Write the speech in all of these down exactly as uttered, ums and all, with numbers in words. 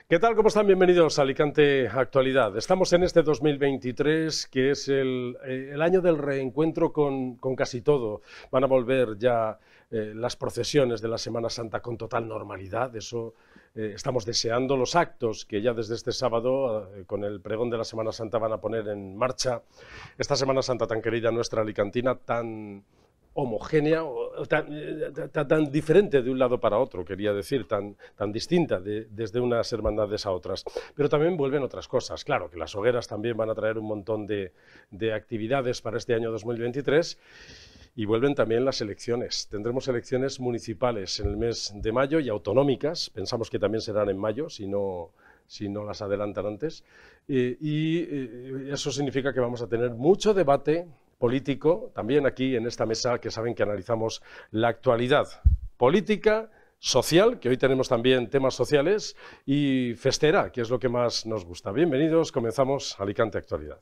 ¿Qué tal? ¿Cómo están? Bienvenidos a Alicante Actualidad. Estamos en este dos mil veintitrés, que es el, eh, el año del reencuentro con, con casi todo. Van a volver ya eh, las procesiones de la Semana Santa con total normalidad. Eso eh, estamos deseando. Los actos que ya desde este sábado, eh, con el pregón de la Semana Santa, van a poner en marcha esta Semana Santa tan querida nuestra alicantina, tan homogénea, tan, tan, tan diferente de un lado para otro, quería decir, tan, tan distinta de, desde unas hermandades a otras. Pero también vuelven otras cosas. Claro que las hogueras también van a traer un montón de, de actividades para este año dos mil veintitrés y vuelven también las elecciones. Tendremos elecciones municipales en el mes de mayo y autonómicas, pensamos que también serán en mayo, si no, si no las adelantan antes, y, y eso significa que vamos a tener mucho debate político, también aquí en esta mesa, que saben que analizamos la actualidad política, social, que hoy tenemos también temas sociales, y festera, que es lo que más nos gusta. Bienvenidos, comenzamos Alicante Actualidad.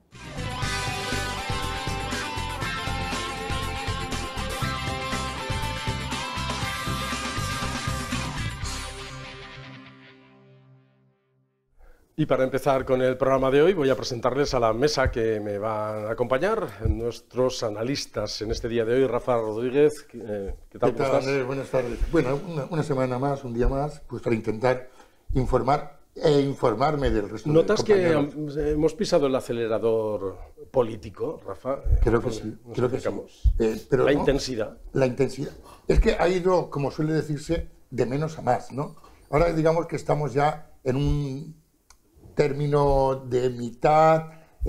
Y para empezar con el programa de hoy voy a presentarles a la mesa que me van a acompañar, nuestros analistas en este día de hoy. Rafa Rodríguez, eh, ¿qué tal? ¿Qué tal, estás? Andrés? Buenas tardes. Bueno, una, una semana más, un día más, pues para intentar informar e informarme del resto de ¿Notas que compañeros. hemos pisado el acelerador político, Rafa? Creo que sí, Nos creo que sí. Eh, pero la no, intensidad. La intensidad. Es que ha ido, como suele decirse, de menos a más, ¿no? Ahora digamos que estamos ya en un término de mitad,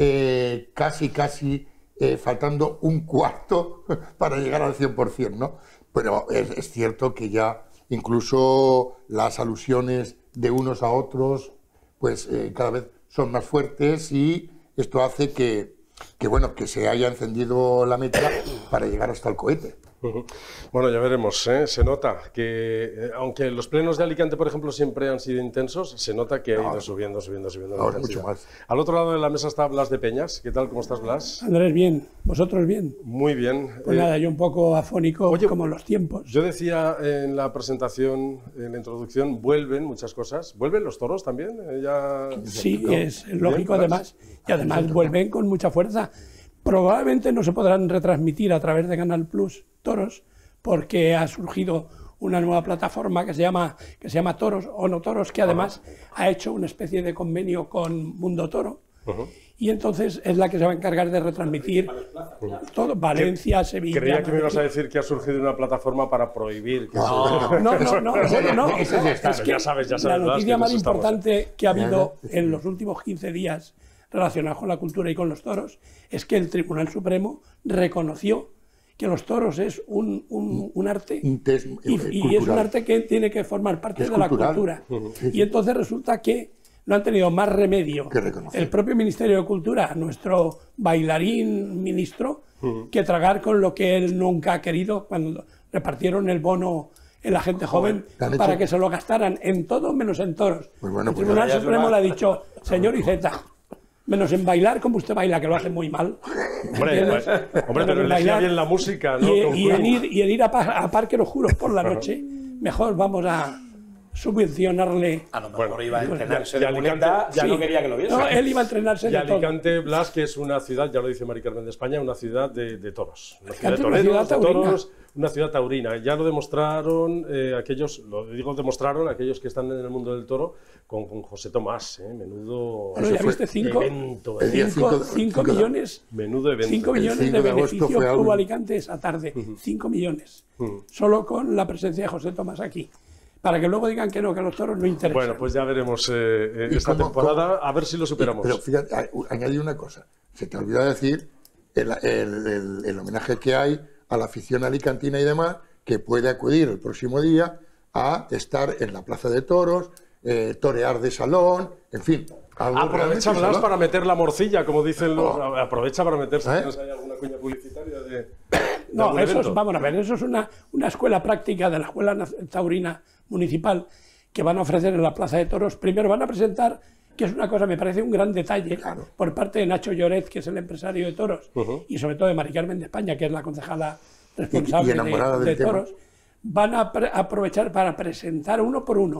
eh, casi, casi, eh, faltando un cuarto para llegar al cien por cien, ¿no? Pero es, es cierto que ya incluso las alusiones de unos a otros, pues eh, cada vez son más fuertes y esto hace que, que, bueno, que se haya encendido la mecha para llegar hasta el cohete. Bueno, ya veremos, ¿eh? Se nota que, eh, aunque los plenos de Alicante, por ejemplo, siempre han sido intensos, se nota que ha ido no, subiendo, subiendo, subiendo. Ahora mucho más. Al otro lado de la mesa está Blas de Peñas. ¿Qué tal? ¿Cómo estás, Blas? Andrés, bien. ¿Vosotros bien? Muy bien. Pues eh, nada, yo un poco afónico, oye, como los tiempos. Yo decía en la presentación, en la introducción, vuelven muchas cosas. ¿Vuelven los toros también? Eh, ya... Sí, es lógico además. Y además vuelven con mucha fuerza. Probablemente no se podrán retransmitir a través de Canal Plus toros, porque ha surgido una nueva plataforma que se llama, que se llama Toros o No Toros, que además ha hecho una especie de convenio con Mundo Toro. Uh-huh. Y entonces es la que se va a encargar de retransmitir uh-huh. todo, Valencia, Sevilla... Creía que me ibas a decir que ha surgido una plataforma para prohibir... Que no, no, no, no, no, no, no. Es que ya sabes, ya sabes, la noticia más importante estamos. que ha habido en los últimos quince días relacionada con la cultura y con los toros es que el Tribunal Supremo reconoció que los toros es un, un, un arte un test, y, y es un arte que tiene que formar parte es de cultural. la cultura. Uh-huh. Sí, sí. Y entonces resulta que no han tenido más remedio el propio Ministerio de Cultura, nuestro bailarín ministro, uh-huh. que tragar con lo que él nunca ha querido cuando repartieron el bono en la gente joven, joven para que se lo gastaran en todo menos en toros. Pues bueno, el pues Tribunal Supremo le ha dicho, señor Iceta, menos en bailar como usted baila, que lo hace muy mal. Hombre, pues, hombre pero elegía bien la música, ¿no? Y, y, en ir, y en ir a, a Parque Los Juros por la noche, mejor vamos a subvencionarle. A lo mejor bueno, iba a entrenarse de muleta, ya sí. no quería que lo viese. No, él iba a entrenarse y de Alicante, todo. Blas, que es una ciudad, ya lo dice Mari Carmen de España, una ciudad de, de toros. Una ciudad Alicante, de toreros, una ciudad de toros, una ciudad taurina. Ya lo demostraron eh, aquellos, lo digo demostraron aquellos que están en el mundo del toro con, con José Tomás, eh, menudo bueno, ya viste cinco, evento. cinco millones, menudo evento. cinco millones de, de beneficios tuvo Alicante esa tarde, uh-huh. cinco millones, uh-huh. solo con la presencia de José Tomás aquí. Para que luego digan que no, que los toros no interesan. Bueno, pues ya veremos eh, esta cómo, temporada, cómo? a ver si lo superamos. Pero fíjate, añadí una cosa. Se te olvidó decir el, el, el, el homenaje que hay a la afición alicantina y demás, que puede acudir el próximo día a estar en la Plaza de Toros, eh, torear de salón, en fin. Aprovecha Blas para meter la morcilla, como dicen los... Oh. Aprovecha para meterse, ¿eh? ¿No hay alguna cuña publicitaria de...? de no, eso es, vamos a ver, eso es una, una escuela práctica de la Escuela Taurina Municipal que van a ofrecer en la Plaza de Toros. Primero van a presentar, que es una cosa, me parece un gran detalle, claro. por parte de Nacho Lloret, que es el empresario de toros, uh-huh. y sobre todo de Mari Carmen de España, que es la concejala responsable y, y de, de toros, van a aprovechar para presentar uno por uno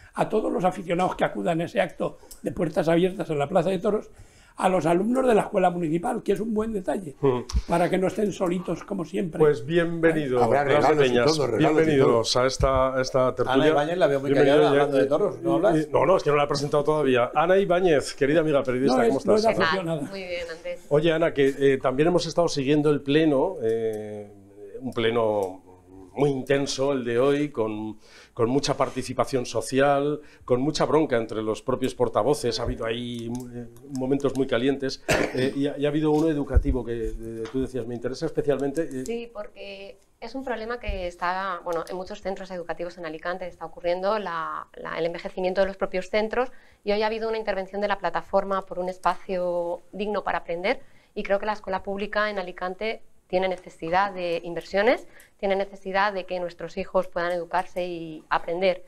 a todos los aficionados que acudan a ese acto de puertas abiertas en la Plaza de Toros, a los alumnos de la escuela municipal, que es un buen detalle, mm. para que no estén solitos como siempre. Pues bienvenido, Habrá regalos Peñas, y todo, regalos bienvenidos y todo. a esta, a esta tertulia. Ana Ibáñez la veo muy callada hablando de toros, ¿no hablas? No, no, es que no la he presentado todavía. Ana Ibáñez, querida amiga periodista, no es, ¿cómo estás? No es aficionada. Muy bien, Andrés. Oye, Ana, que eh, también hemos estado siguiendo el pleno, eh, un pleno muy intenso el de hoy, con, con mucha participación social, con mucha bronca entre los propios portavoces, ha habido ahí eh, momentos muy calientes, eh, y, ha, y ha habido uno educativo que eh, tú decías, me interesa especialmente. Eh. Sí, porque es un problema que está, bueno, en muchos centros educativos en Alicante está ocurriendo, la, la, el envejecimiento de los propios centros, y hoy ha habido una intervención de la plataforma por un espacio digno para aprender, y creo que la escuela pública en Alicante tiene necesidad de inversiones, tiene necesidad de que nuestros hijos puedan educarse y aprender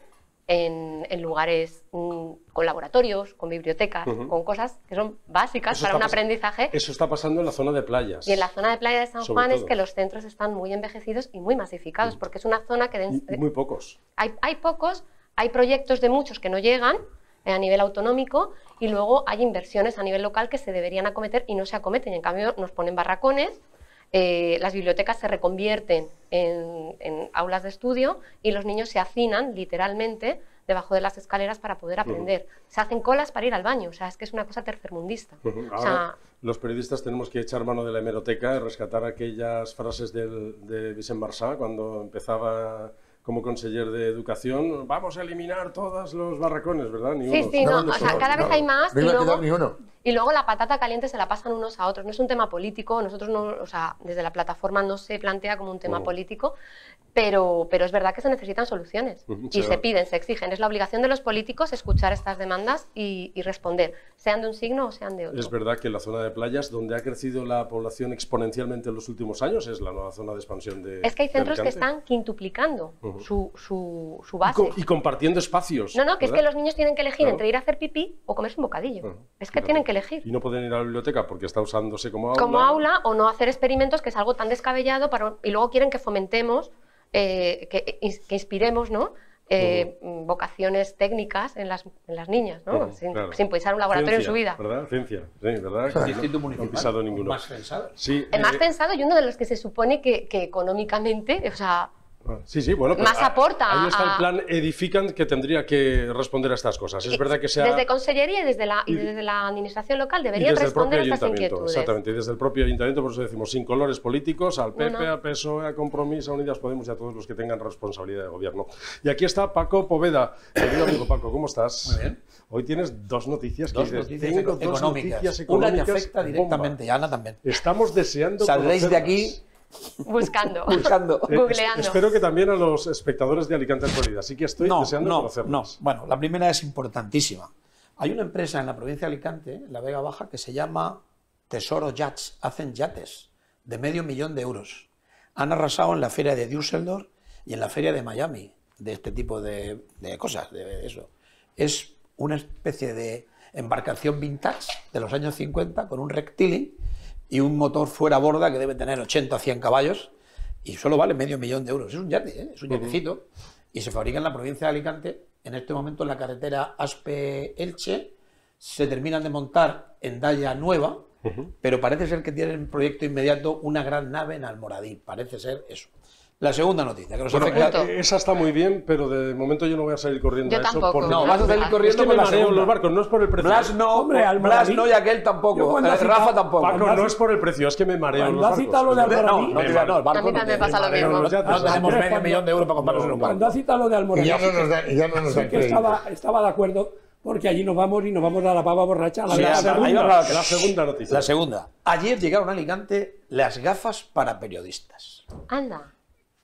en, en lugares mmm, con laboratorios, con bibliotecas, uh-huh. con cosas que son básicas eso para un aprendizaje. Eso está pasando en la zona de playas. Y en la zona de playa de San Juan es que los centros están muy envejecidos y muy masificados, uh-huh. porque es una zona que... De, y muy pocos. Hay, hay pocos, hay proyectos de muchos que no llegan a nivel autonómico, y luego hay inversiones a nivel local que se deberían acometer y no se acometen, y en cambio nos ponen barracones. Eh, las bibliotecas se reconvierten en, en aulas de estudio y los niños se hacinan literalmente debajo de las escaleras para poder aprender. Uh-huh. Se hacen colas para ir al baño, o sea, es que es una cosa tercermundista. Uh-huh. Ahora, o sea, los periodistas tenemos que echar mano de la hemeroteca y rescatar aquellas frases del, de Vicent Marçà cuando empezaba como conseller de Educación. Vamos a eliminar todos los barracones, ¿verdad? Ni sí, uno. sí, no, no, o sea, cada no, vez hay más. No y iba a luego, quedar ni uno. Y luego la patata caliente se la pasan unos a otros. No es un tema político, nosotros no, o sea, desde la plataforma no se plantea como un tema uh-huh. político, pero, pero es verdad que se necesitan soluciones uh-huh. y sí, se piden, se exigen. Es la obligación de los políticos escuchar estas demandas y, y responder, sean de un signo o sean de otro. Es verdad que la zona de playas, donde ha crecido la población exponencialmente en los últimos años, es la nueva zona de expansión de Es que hay centros que están quintuplicando uh-huh. su, su, su base. Y, co y compartiendo espacios. No, no, que ¿verdad? Es que los niños tienen que elegir claro. entre ir a hacer pipí o comerse un bocadillo. Uh-huh. Es que Fíjate. tienen que elegir. Y no pueden ir a la biblioteca porque está usándose como aula. Como aula, o no hacer experimentos, que es algo tan descabellado, para, y luego quieren que fomentemos, eh, que, que inspiremos, ¿no? Eh, uh-huh. vocaciones técnicas en las, en las niñas, ¿no? Uh-huh, sin, claro. sin pisar un laboratorio Ciencia, en su vida. ¿Verdad? Ciencia, sí, ¿verdad? El Instituto no, Municipal, no han pisado ninguno. Más pensado. Sí, el eh, más pensado y uno de los que se supone que, que económicamente, o sea... Sí, sí, bueno, más a, aporta ahí está a... el plan Edifican que tendría que responder a estas cosas. Es verdad que sea... Desde Consellería y desde la, y desde la administración local deberían responder a estas inquietudes. Exactamente, y desde el propio ayuntamiento, por eso decimos, sin colores políticos, al P P, no, no. a P S O E, a Compromís, a Unidas Podemos y a todos los que tengan responsabilidad de gobierno. Y aquí está Paco Poveda. Querido amigo Paco, ¿cómo estás? Muy bien. Hoy tienes dos noticias. Dos que dices, noticias tengo económicas. dos noticias económicas. Una que afecta directamente, y Ana también. Estamos deseando Saldréis de conocerlas. aquí... Buscando, Buscando. Eh, googleando. Espero que también a los espectadores de Alicante Actualidad. Así que estoy no, deseando no, conocerlas. No, bueno, la primera es importantísima. Hay una empresa en la provincia de Alicante, en la Vega Baja, que se llama Tesoro Yachts. Hacen yates de medio millón de euros. Han arrasado en la feria de Düsseldorf y en la feria de Miami de este tipo de, de cosas, de eso. Es una especie de embarcación vintage de los años cincuenta con un rectilín y un motor fuera borda que debe tener ochenta a cien caballos y solo vale medio millón de euros. Es un yate, ¿eh? Es un yatecito. Uh-huh. Y se fabrica en la provincia de Alicante. En este momento en la carretera Aspe-Elche se terminan de montar en Daya Nueva, uh-huh. pero parece ser que tienen en proyecto inmediato una gran nave en Almoradí. Parece ser eso. La segunda noticia, que nos bueno, afecta... eh, esa está muy bien, pero de momento yo no voy a salir corriendo yo a eso. Tampoco. Porque... No, vas a salir corriendo es que con me la mareo segunda. los barcos, no es por el precio. Blas no, Hombre, Blas no y aquel tampoco. Eh, Rafa tampoco. Paco, no es por el precio, es que me mareo los Cuando ha barcos. citado lo de No, Almoradí, no, no, no, el barco A mí no también te- me pasa lo mareo mismo. los yates. No tenemos Andrés, medio cuando- millón de euros para comprarnos no, un cuando ha barco. citado lo de Y Almoradí, ya no nos da, y ya no nos sí da que crédito. estaba, estaba de acuerdo, porque allí nos vamos y nos vamos a la pava borracha. A la Sí, la ahí segunda. va la- La segunda noticia. La segunda. Ayer llegaron a Alicante las gafas para periodistas. Anda.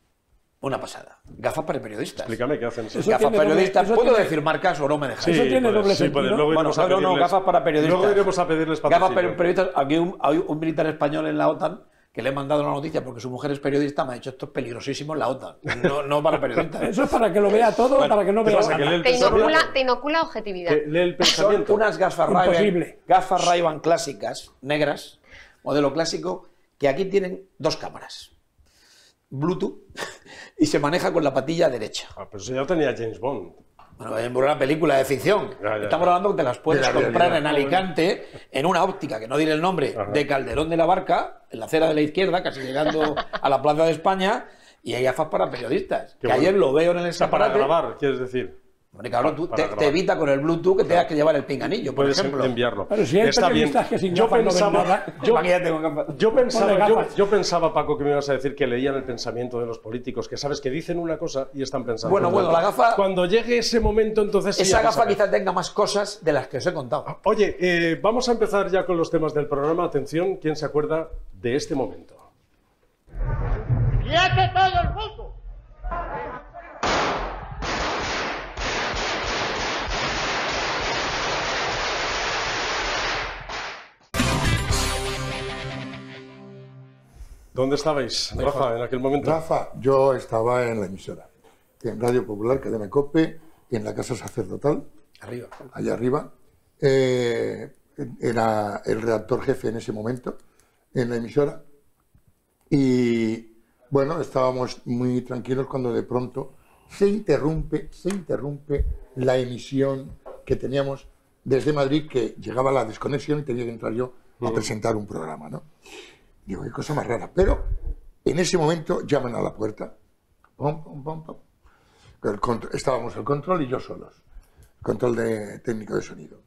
Una pasada. Gafas para periodistas. Explícame qué hacen. Eso Gafas tiene doble- periodistas. eso ¿Puedo tiene- decir marcas o no me dejáis? Sí. Eso tiene puedes, doble sí, sentido. puedes. Luego Bueno, iremos a no, no, pedirles- gafas para periodistas. Luego iremos a pedirles Gafas para patrocinio. periodistas. Aquí un, hay un militar español en la OTAN que le he mandado la noticia porque su mujer es periodista, me ha dicho esto es peligrosísimo en la OTAN. No, no para periodistas. Eso es para que lo vea todo, Bueno, para que no ¿qué vea pasa, que nada. lee el Te inocula, pensamiento? te inocula objetividad. Que lee el Son pensamiento. unas gafas Ray-Ban, Imposible. gafas Ray-Ban clásicas, negras, modelo clásico, que aquí tienen dos cámaras. Bluetooth y se maneja con la patilla derecha. Ah, pero eso ya lo tenía James Bond. Bueno, es una película de ficción. Ya, ya, Estamos ya. hablando que te las puedes De la comprar realidad. en Alicante, en una óptica, que no diré el nombre, Ajá. de Calderón de la Barca, en la acera de la izquierda, casi llegando a la Plaza de España, y hay gafas para periodistas. Qué que bueno. ayer lo veo en el O sea, para escaparate. grabar, quieres decir. Hombre, cabrón, tú Para te, grabar. te evita con el Bluetooth que tengas que llevar el pinganillo, por Puedes ejemplo. enviarlo. Pero si hay Está bien. periodistas que sin Yo gafas no ven pensaba, nada, yo, Imagínate con gafas. yo pensaba, Ponle yo, gafas. yo pensaba, Paco, que me ibas a decir que leían el pensamiento de los políticos, que sabes que dicen una cosa y están pensando. Bueno, en bueno, otra. la gafa- Cuando llegue ese momento, entonces sí, Esa ya vas a gafa ver. quizás tenga más cosas de las que os he contado. Oye, eh, vamos a empezar ya con los temas del programa. Atención, ¿quién se acuerda de este momento? ¡Quiete todo el mundo! ¿Dónde estabais, Rafa, en aquel momento? Rafa, yo estaba en la emisora, en Radio Popular, Cadena COPE, en la Casa Sacerdotal, Arriba. allá arriba. Eh, era el redactor jefe en ese momento, en la emisora. Y bueno, estábamos muy tranquilos cuando de pronto se interrumpe, se interrumpe la emisión que teníamos desde Madrid, que llegaba la desconexión y tenía que entrar yo a presentar un programa, ¿no? Digo, qué cosa más rara. Pero en ese momento llaman a la puerta. Pum, pum, pum, pum. El contro- estábamos el control y yo solos. Control de técnico de sonido.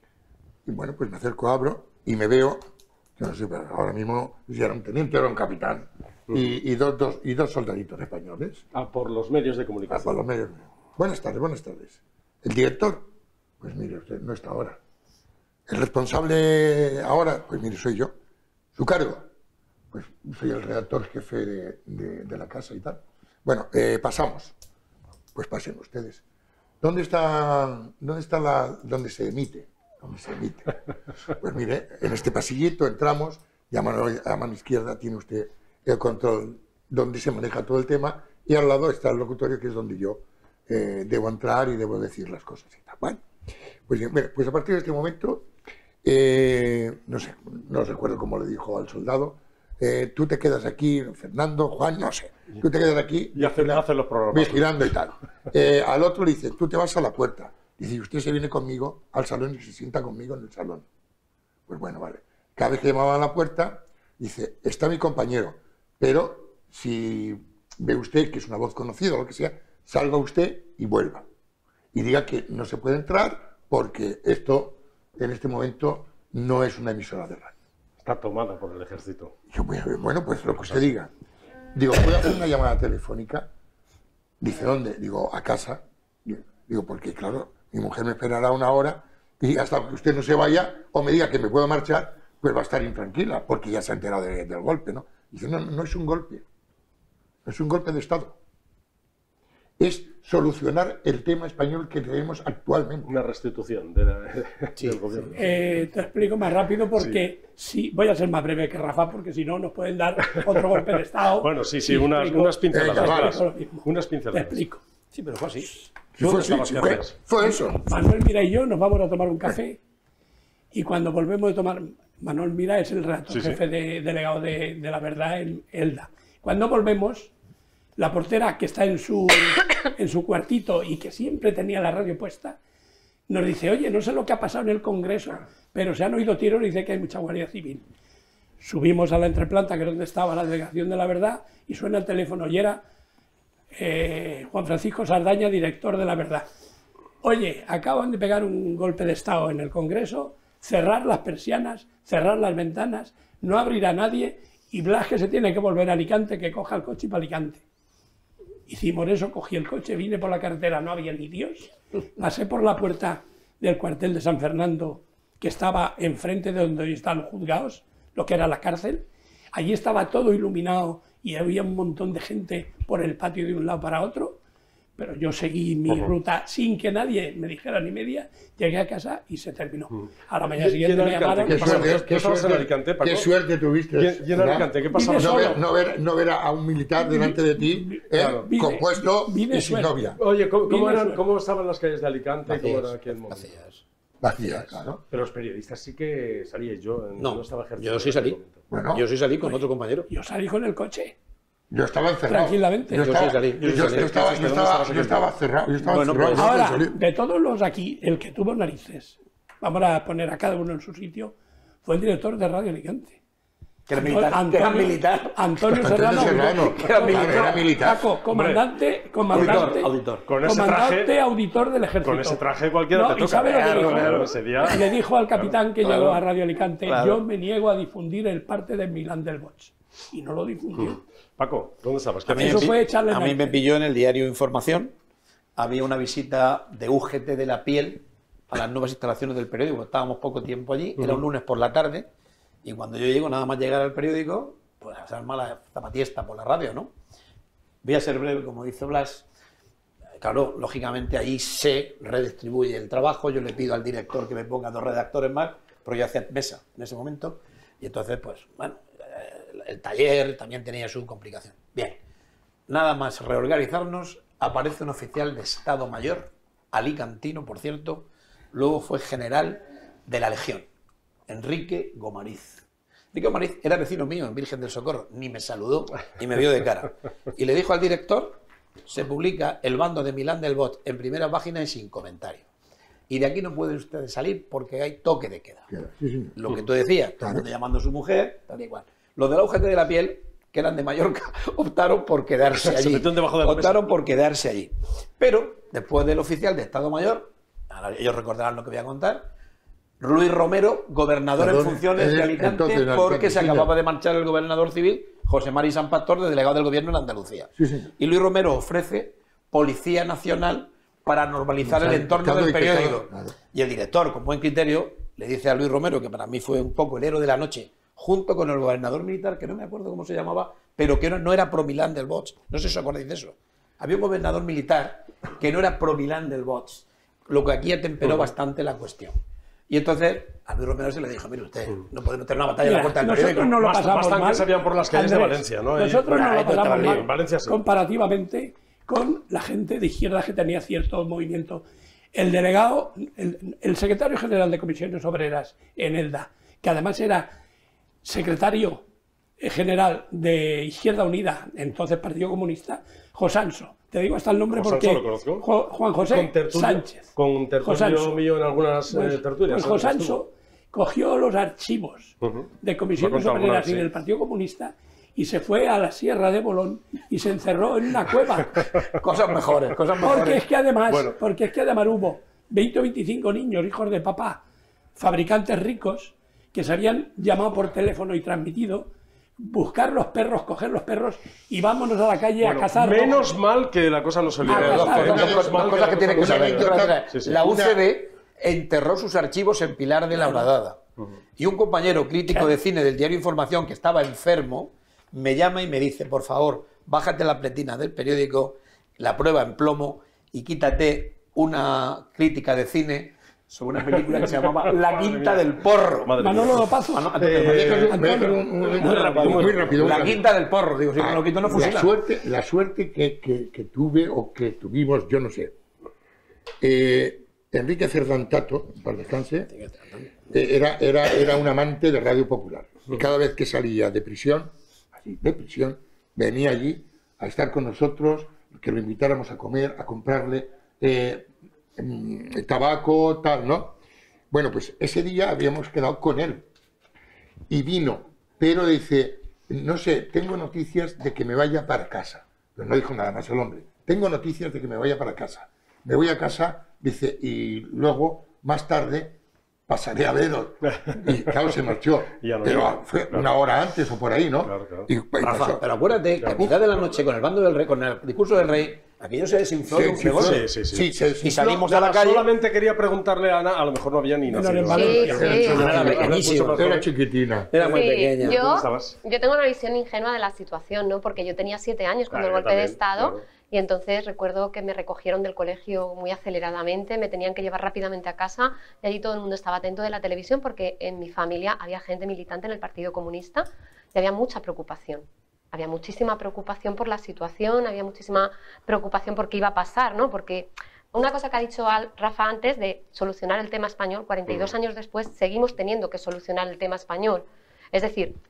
Y bueno, pues me acerco, abro y me veo, yo no sé, pero ahora mismo si era un teniente o era un capitán. Y, y dos, dos, y dos soldaditos españoles. Ah, por los medios de Ah, por comunicación. los medios. Buenas tardes, buenas tardes. ¿El director? Pues mire, usted no está ahora. ¿El responsable ahora? Pues mire, soy yo. ¿Su cargo? Pues soy el redactor jefe de, de- de la casa y tal. Bueno, eh, pasamos. Pues pasen ustedes. ¿Dónde está, dónde está la, dónde se emite? ¿Dónde se emite? Pues mire, en este pasillito entramos y a mano, a mano izquierda tiene usted el control donde se maneja todo el tema y al lado está el locutorio, que es donde yo eh, debo entrar y debo decir las cosas y tal. Bueno, pues, bien, bueno, pues a partir de este momento, eh, no sé, no recuerdo cómo le dijo al soldado, eh, tú te quedas aquí, Fernando, Juan, no sé, tú te quedas aquí Y hacen, hacen los programas. vigilando y tal. Eh, al otro le dice, tú te vas a la puerta. Dice, y usted se viene conmigo al salón y se sienta conmigo en el salón. Pues bueno, vale. Cada vez que llamaban a la puerta, dice, está mi compañero, pero si ve usted que es una voz conocida o lo que sea, salga usted y vuelva. Y diga que no se puede entrar porque esto, en este momento, no es una emisora de radio. Está tomada por el ejército. Y yo, bueno, bueno, pues lo que usted diga. Digo, ¿puedo hacer una llamada telefónica? Dice, ¿dónde? Digo, a casa. Digo, porque claro, mi mujer me esperará una hora y hasta que usted no se vaya o me diga que me puedo marchar, pues va a estar intranquila, porque ya se ha enterado de- del golpe, ¿no? Dice, no, no es un golpe. No es un golpe de Estado. Es solucionar el tema español que tenemos actualmente. Una restitución de la- del gobierno. Eh, te explico más rápido porque si voy a ser más breve que Rafa porque si no nos pueden dar otro golpe de Estado. Bueno, sí, sí, Y unas, explico- unas pinceladas. Venga, vale. explico lo mismo. Unas Te pinceladas. explico. Sí, pero fue así. Sí, fue, sí, estabas, sí, qué fue- hacías? fue eso. Manuel Mira y yo nos vamos a tomar un café y cuando volvemos de tomar, Manuel Mira es el redactor Sí, sí. jefe de, delegado de, de La Verdad en Elda. Cuando volvemos, la portera que está en su, en su cuartito y que siempre tenía la radio puesta, nos dice, oye, no sé lo que ha pasado en el Congreso, pero se han oído tiros y dice que hay mucha Guardia Civil. Subimos a la entreplanta, que es donde estaba la delegación de La Verdad, y suena el teléfono y era eh, Juan Francisco Sardaña, director de La Verdad. Oye, acaban de pegar un golpe de Estado en el Congreso, cerrar las persianas, cerrar las ventanas, no abrir a nadie y Blas que se tiene que volver a Alicante, que coja el coche y para Alicante. Hicimos eso, cogí el coche, vine por la carretera, no había ni Dios, pasé por la puerta del cuartel de San Fernando, que estaba enfrente de donde están los juzgados, lo que era la cárcel. Allí estaba todo iluminado y había un montón de gente por el patio de un lado para otro, pero yo seguí mi Ojo. ruta sin que nadie me dijera ni media, llegué a casa y se terminó. A la ¿Y- mañana y siguiente en me Alicante? llamaron. ¿Qué Qué pasaba? suerte, ¿Qué qué pasaba en suerte- Alicante, Paco? qué suerte tuviste. ¿Y en- y en ¿verdad? Alicante qué pasaba? Vine No ver, solo. no, ver, no ver a un militar delante de ti, ¿eh? Claro. Vine- compuesto vine y sin suelto. novia. Oye, ¿cómo, cómo Vine eran- suelto. cómo estaban las calles de Alicante? ¿Cómo era aquel momento? Vacías. Vacía, claro. Pero los periodistas sí que salíais yo, en- No, no estaba ejerciendo yo sí en aquel salí. momento. Bueno, Yo sí salí con otro compañero. Yo salí con el coche. Yo estaba encerrado. Tranquilamente. Yo Yo estaba, sí salí, yo yo, sí yo salí. estaba, ¿Desde yo dónde estaba, estabas yo estaba aquí? cerrado. Yo estaba Bueno, cerrado. pues yo Ahora, salí. de todos los aquí, el que tuvo narices, vamos a poner a cada uno en su sitio, fue el director de Radio Alicante. Que era militar. Antonio, que era militar. Antonio Antonio Serrano, Serrano, que era militar. era militar. Paco, comandante, comandante, Auditor, auditor. Con ese comandante traje- auditor del ejército. Con ese traje cualquiera No, te ¿y toca. sabe lo que Claro, dijo? claro, ese día- Le dijo al capitán que claro. llegó a Radio Alicante, Claro. yo me niego a difundir el parte de Milán del Bosch. Y no lo difundió. Paco, ¿dónde estabas? ¿Qué A mí, Eso me, pi- fue echarle a mí narices. me pilló en el diario Información. Había una visita de U G T de la piel a las nuevas instalaciones del periódico. Estábamos poco tiempo allí. Era un lunes por la tarde. Y cuando yo llego, nada más llegar al periódico, pues a armar la zapatiesta por la radio, ¿no? Voy a ser breve, como dice Blas. Claro, lógicamente ahí se redistribuye el trabajo. Yo le pido al director que me ponga dos redactores más, pero yo hacía mesa en ese momento. Y entonces, pues, bueno, el taller también tenía su complicación. Bien, nada más reorganizarnos, aparece un oficial de Estado Mayor, alicantino, por cierto, luego fue general de la Legión, Enrique Gomariz. Enrique Gomariz era vecino mío en Virgen del Socorro, ni me saludó y me vio de cara. Y le dijo al director, se publica El bando de Milán del Bosch en primera página y sin comentario. Y de aquí no pueden ustedes salir porque hay toque de queda. Sí, sí. Lo que tú decías, todo el mundo llamando a su mujer, tal y cual. Los de la U G T de la piel, que eran de Mallorca, optaron por quedarse Se allí. metieron debajo de la optaron por quedarse allí. Pero, después del oficial de Estado Mayor, ahora ellos recordarán lo que voy a contar, Luis Romero, gobernador Perdón, en funciones eh, de Alicante, entonces, en porque Alicante, se sí, acababa ya. de marchar el gobernador civil, José Mari San Pastor, de delegado del gobierno en Andalucía. Sí, señor. Y Luis Romero ofrece Policía Nacional para normalizar el Claro, entorno claro, del y que periódico. claro, claro. Y el director, con buen criterio, le dice a Luis Romero, que para mí fue un poco el héroe de la noche, junto con el gobernador militar, que no me acuerdo cómo se llamaba, pero que no, no era pro Milán del Bosch. No sé si os acordáis de eso. Había un gobernador militar que no era pro Milán del Bosch, lo que aquí atemperó bastante la cuestión. Y entonces a Luis Romero se le dijo, mire usted, no podemos tener una batalla en la Mira, puerta del nosotros periódico. no lo Más- pasamos más tanques mal. habían por las calles de Andrés, Valencia, ¿no? Ahí- Nosotros Bueno, no lo esto está pasamos bien. mal En Valencia sí. comparativamente con la gente de izquierda que tenía cierto movimiento. El delegado, el, el secretario general de Comisiones Obreras en ELDA, que además era secretario general de Izquierda Unida, entonces Partido Comunista, Josanso. Te digo hasta el nombre Josanso porque lo conozco. Jo- Juan José Con tertulio- Sánchez. Con tertulio Josanso. mío en algunas eh, Pues, tertulias. pues ¿sabes? Josanso cogió los archivos Ujú. de Comisiones Lo ha contado Obreras alguna y vez, del sí. Partido Comunista y se fue a la Sierra de Bolón y se encerró en una cueva. Cosas mejores, cosas Porque mejores. es que además, Bueno. porque es que además hubo veinte o veinticinco niños, hijos de papá, fabricantes ricos, que se habían llamado por teléfono y transmitido, buscar los perros, coger los perros y vámonos a la calle Bueno, a cazar. menos mal que la cosa no se lió. Ah, ¿eh? dos cosas, Menos dos Dos mal cosas que la tiene que cosa no saber. se lió. anécdota- Sí, sí. La Una- U C D enterró sus archivos en Pilar de la Horadada. Y un compañero crítico de cine del diario Información, que estaba enfermo, me llama y me dice, por favor, bájate la pletina del periódico, la prueba en plomo y quítate una crítica de cine sobre una película que se llamaba La Quinta del Porro. Madre mía. Manolo Lopazo. Mano- Eh, Antonio. muy, muy- Muy rápido, muy rápido. muy La rápido. Quinta del Porro, digo, si no lo quito no la funciona. suerte, la suerte que, que- que tuve o que tuvimos, yo no sé. Eh, Enrique Cerdán Tato, para descanse, eh, era, era, era un amante de Radio Popular. Y cada vez que salía de prisión, así, de prisión, venía allí a estar con nosotros, que lo invitáramos a comer, a comprarle eh, mm, tabaco, tal, ¿no? Bueno, pues ese día habíamos quedado con él. Y vino, pero dice, no sé, tengo noticias de que me vaya para casa. Pero no dijo nada más el hombre. Tengo noticias de que me vaya para casa. Me voy a casa, dice, y luego, más tarde, pasaré a veros. Y claro, se marchó. Ya no pero llegó, fue claro. una hora antes o por ahí, ¿no? Claro, claro. Y, y Rafa, pasó. pero acuérdate que a mitad de la noche con el bando del rey, con el discurso del rey, aquello se desinfló de un Sí, de golpe. Sí, sí, sí. Sí, se desinfló. Y salimos a Nada, la calle. Solamente quería preguntarle a Ana, a lo mejor no había ni No, nacido. no, vale. Sí, Era sí. chiquitina. Era pequeñísima. Era chiquitina. Era muy Sí, pequeña. ¿Dónde Yo, estabas? yo tengo una visión ingenua de la situación, ¿no? Porque yo tenía siete años cuando Claro, el yo golpe de también, Estado claro. y entonces recuerdo que me recogieron del colegio muy aceleradamente, me tenían que llevar rápidamente a casa y allí todo el mundo estaba atento de la televisión porque en mi familia había gente militante en el Partido Comunista y había mucha preocupación. Había muchísima preocupación por la situación, había muchísima preocupación por qué iba a pasar, ¿no? Porque una cosa que ha dicho Al- Rafa antes de solucionar el tema español, cuarenta y dos años después seguimos teniendo que solucionar el tema español. Es decir,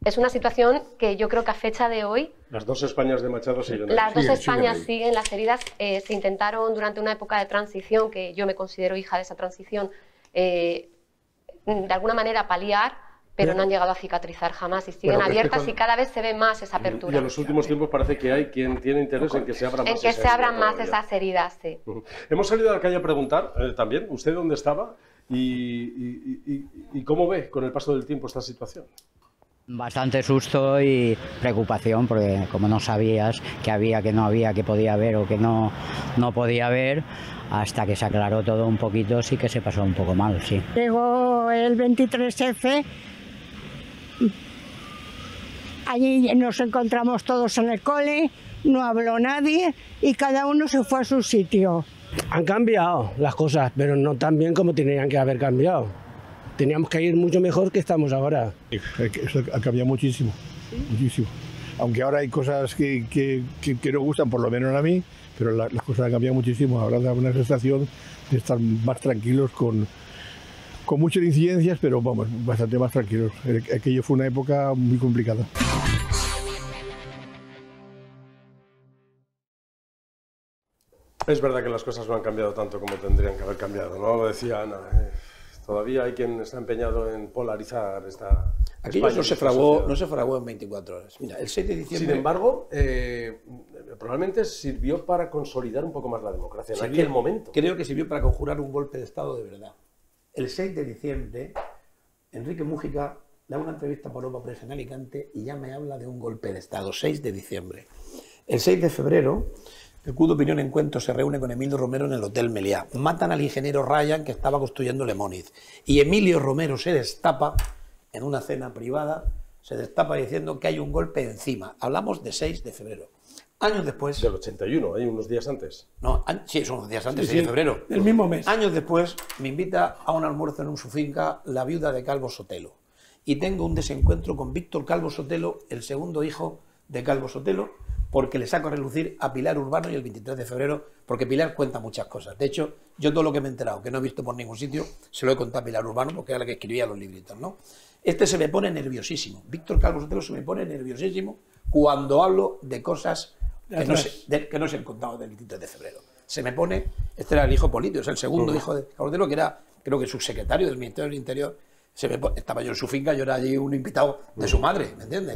es una situación que yo creo que a fecha de hoy... Las dos Españas de Machado siguen ahí. Las dos Siguen, Españas siguen ahí. siguen, las heridas eh, se intentaron durante una época de transición, que yo me considero hija de esa transición, eh, de alguna manera paliar, pero no han llegado a cicatrizar jamás y siguen Bueno, es que abiertas con- y cada vez se ve más esa Y apertura. en los últimos tiempos parece que hay quien tiene interés en que se abran más En que esas se abran heridas más todavía. esas heridas, sí. Ujú. Hemos salido a la calle a preguntar eh, también, ¿usted dónde estaba? Y, y- y- y- y cómo ve con el paso del tiempo esta situación. Bastante susto y preocupación, porque como no sabías qué había, qué no había, qué podía haber o qué no, no podía haber, hasta que se aclaró todo un poquito, sí que se pasó un poco mal, sí. Llegó el veintitrés efe, allí nos encontramos todos en el cole, no habló nadie y cada uno se fue a su sitio. Han cambiado las cosas, pero no tan bien como tenían que haber cambiado. Teníamos que ir mucho mejor que estamos ahora. Eso ha cambiado muchísimo, muchísimo. Aunque ahora hay cosas que, que, que, que no gustan, por lo menos a mí, pero la, las cosas han cambiado muchísimo. Ahora da una sensación de estar más tranquilos, con, con muchas incidencias, pero vamos, bastante más tranquilos. Aquello fue una época muy complicada. Es verdad que las cosas no han cambiado tanto como tendrían que haber cambiado, ¿no? Lo decía Ana. eh, Todavía hay quien está empeñado en polarizar esta... Aquello España, no se, esta fraguó, sociedad. no se fraguó en veinticuatro horas. Mira, el seis de diciembre... Sin embargo, eh, probablemente sirvió para consolidar un poco más la democracia en sirvió- aquel momento. Creo que sirvió para conjurar un golpe de Estado de verdad. El seis de diciembre, Enrique Mújica da una entrevista por Europa Press en Alicante y ya me habla de un golpe de Estado. seis de diciembre. El seis de febrero, el Club de Opinión Encuentro se reúne con Emilio Romero en el Hotel Meliá. Matan al ingeniero Ryan, que estaba construyendo Lemoniz. Y Emilio Romero se destapa en una cena privada, se destapa diciendo que hay un golpe encima. Hablamos de seis de febrero. Años después... Del ochenta y uno, hay unos días antes. No, an- sí, son unos días antes, Sí, seis de sí, febrero. del mismo mes. Años después me invita a un almuerzo en su finca la viuda de Calvo Sotelo. Y tengo un desencuentro con Víctor Calvo Sotelo, el segundo hijo de Calvo Sotelo, porque le saco a relucir a Pilar Urbano y el veintitrés de febrero, porque Pilar cuenta muchas cosas. De hecho, yo todo lo que me he enterado, que no he visto por ningún sitio, se lo he contado a Pilar Urbano, porque era la que escribía los libritos, ¿no? Este se me pone nerviosísimo. Víctor Calvo Sotelo se me pone nerviosísimo cuando hablo de cosas que no, se, de, que no se han contado del veintitrés de febrero. Se me pone, este era el hijo político, es el segundo uh-huh. hijo de Calvo Sotelo, que era, creo que subsecretario del Ministerio del Interior. Se me pone, estaba yo en su finca, yo era allí un invitado de su madre, ¿me entiendes?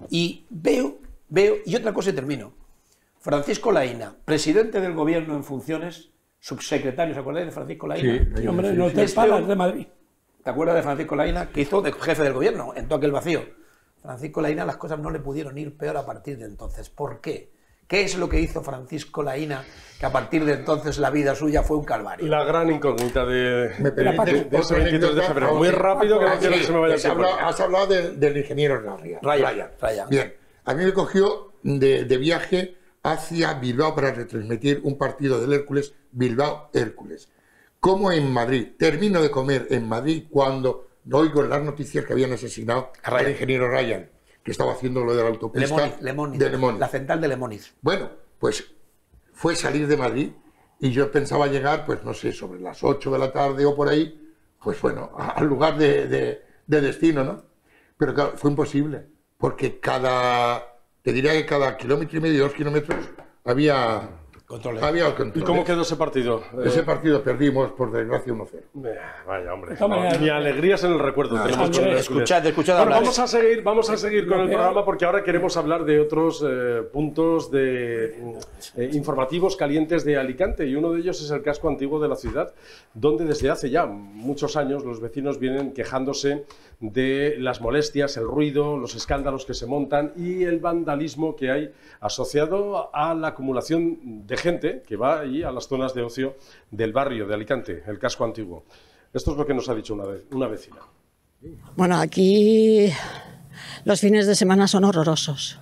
Y veo, veo, y otra cosa y termino. Francisco Laína, presidente del gobierno en funciones, subsecretario, ¿os acordáis de Francisco Laína? Sí, hombre, en el Hotel Palace de Madrid. ¿Te acuerdas de Francisco Laína? Que hizo de jefe del gobierno en todo aquel vacío. Francisco Laína, las cosas no le pudieron ir peor a partir de entonces. ¿Por qué? ¿Qué es lo que hizo Francisco Laína que a partir de entonces la vida suya fue un calvario? La gran incógnita de, Me de, permite de, de ese veintitrés de febrero. Muy sí. rápido, que no Ah, quiero sí, que se me vaya has el tiempo. hablado, has hablado de- del ingeniero Ryan. Ryan, Ryan. Bien, a mí me cogió de, de viaje hacia Bilbao para retransmitir un partido del Hércules, Bilbao-Hércules. Como en Madrid, termino de comer en Madrid cuando oigo en las noticias que habían asesinado A Ryan. al ingeniero Ryan, que estaba haciendo lo de la autopista Lemoniz, Lemoniz, de Lemoniz. la central de Lemoniz. Bueno, pues fue salir de Madrid y yo pensaba llegar, pues no sé, sobre las ocho de la tarde o por ahí, pues bueno, a- al lugar de, de- de destino, ¿no? Pero claro, fue imposible, porque cada, te diría que cada kilómetro y medio, dos kilómetros, había, Controles. había el ¿Y control. cómo quedó ese partido? Ese Eh, partido perdimos, por desgracia, uno cero. eh, vaya, hombre. esta manera- Mi alegría es en el recuerdo. Ah, tenemos con el Hércules. Escuchad, escuchad Bueno, hablar. vamos a seguir, vamos a seguir con el Pero- programa porque ahora queremos hablar de otros eh, puntos de, eh, informativos calientes de Alicante y uno de ellos es el casco antiguo de la ciudad, donde desde hace ya muchos años los vecinos vienen quejándose de las molestias, el ruido, los escándalos que se montan y el vandalismo que hay asociado a la acumulación de gente que va ahí a las zonas de ocio del barrio de Alicante, el casco antiguo. Esto es lo que nos ha dicho una, vez, una vecina. Bueno, aquí los fines de semana son horrorosos.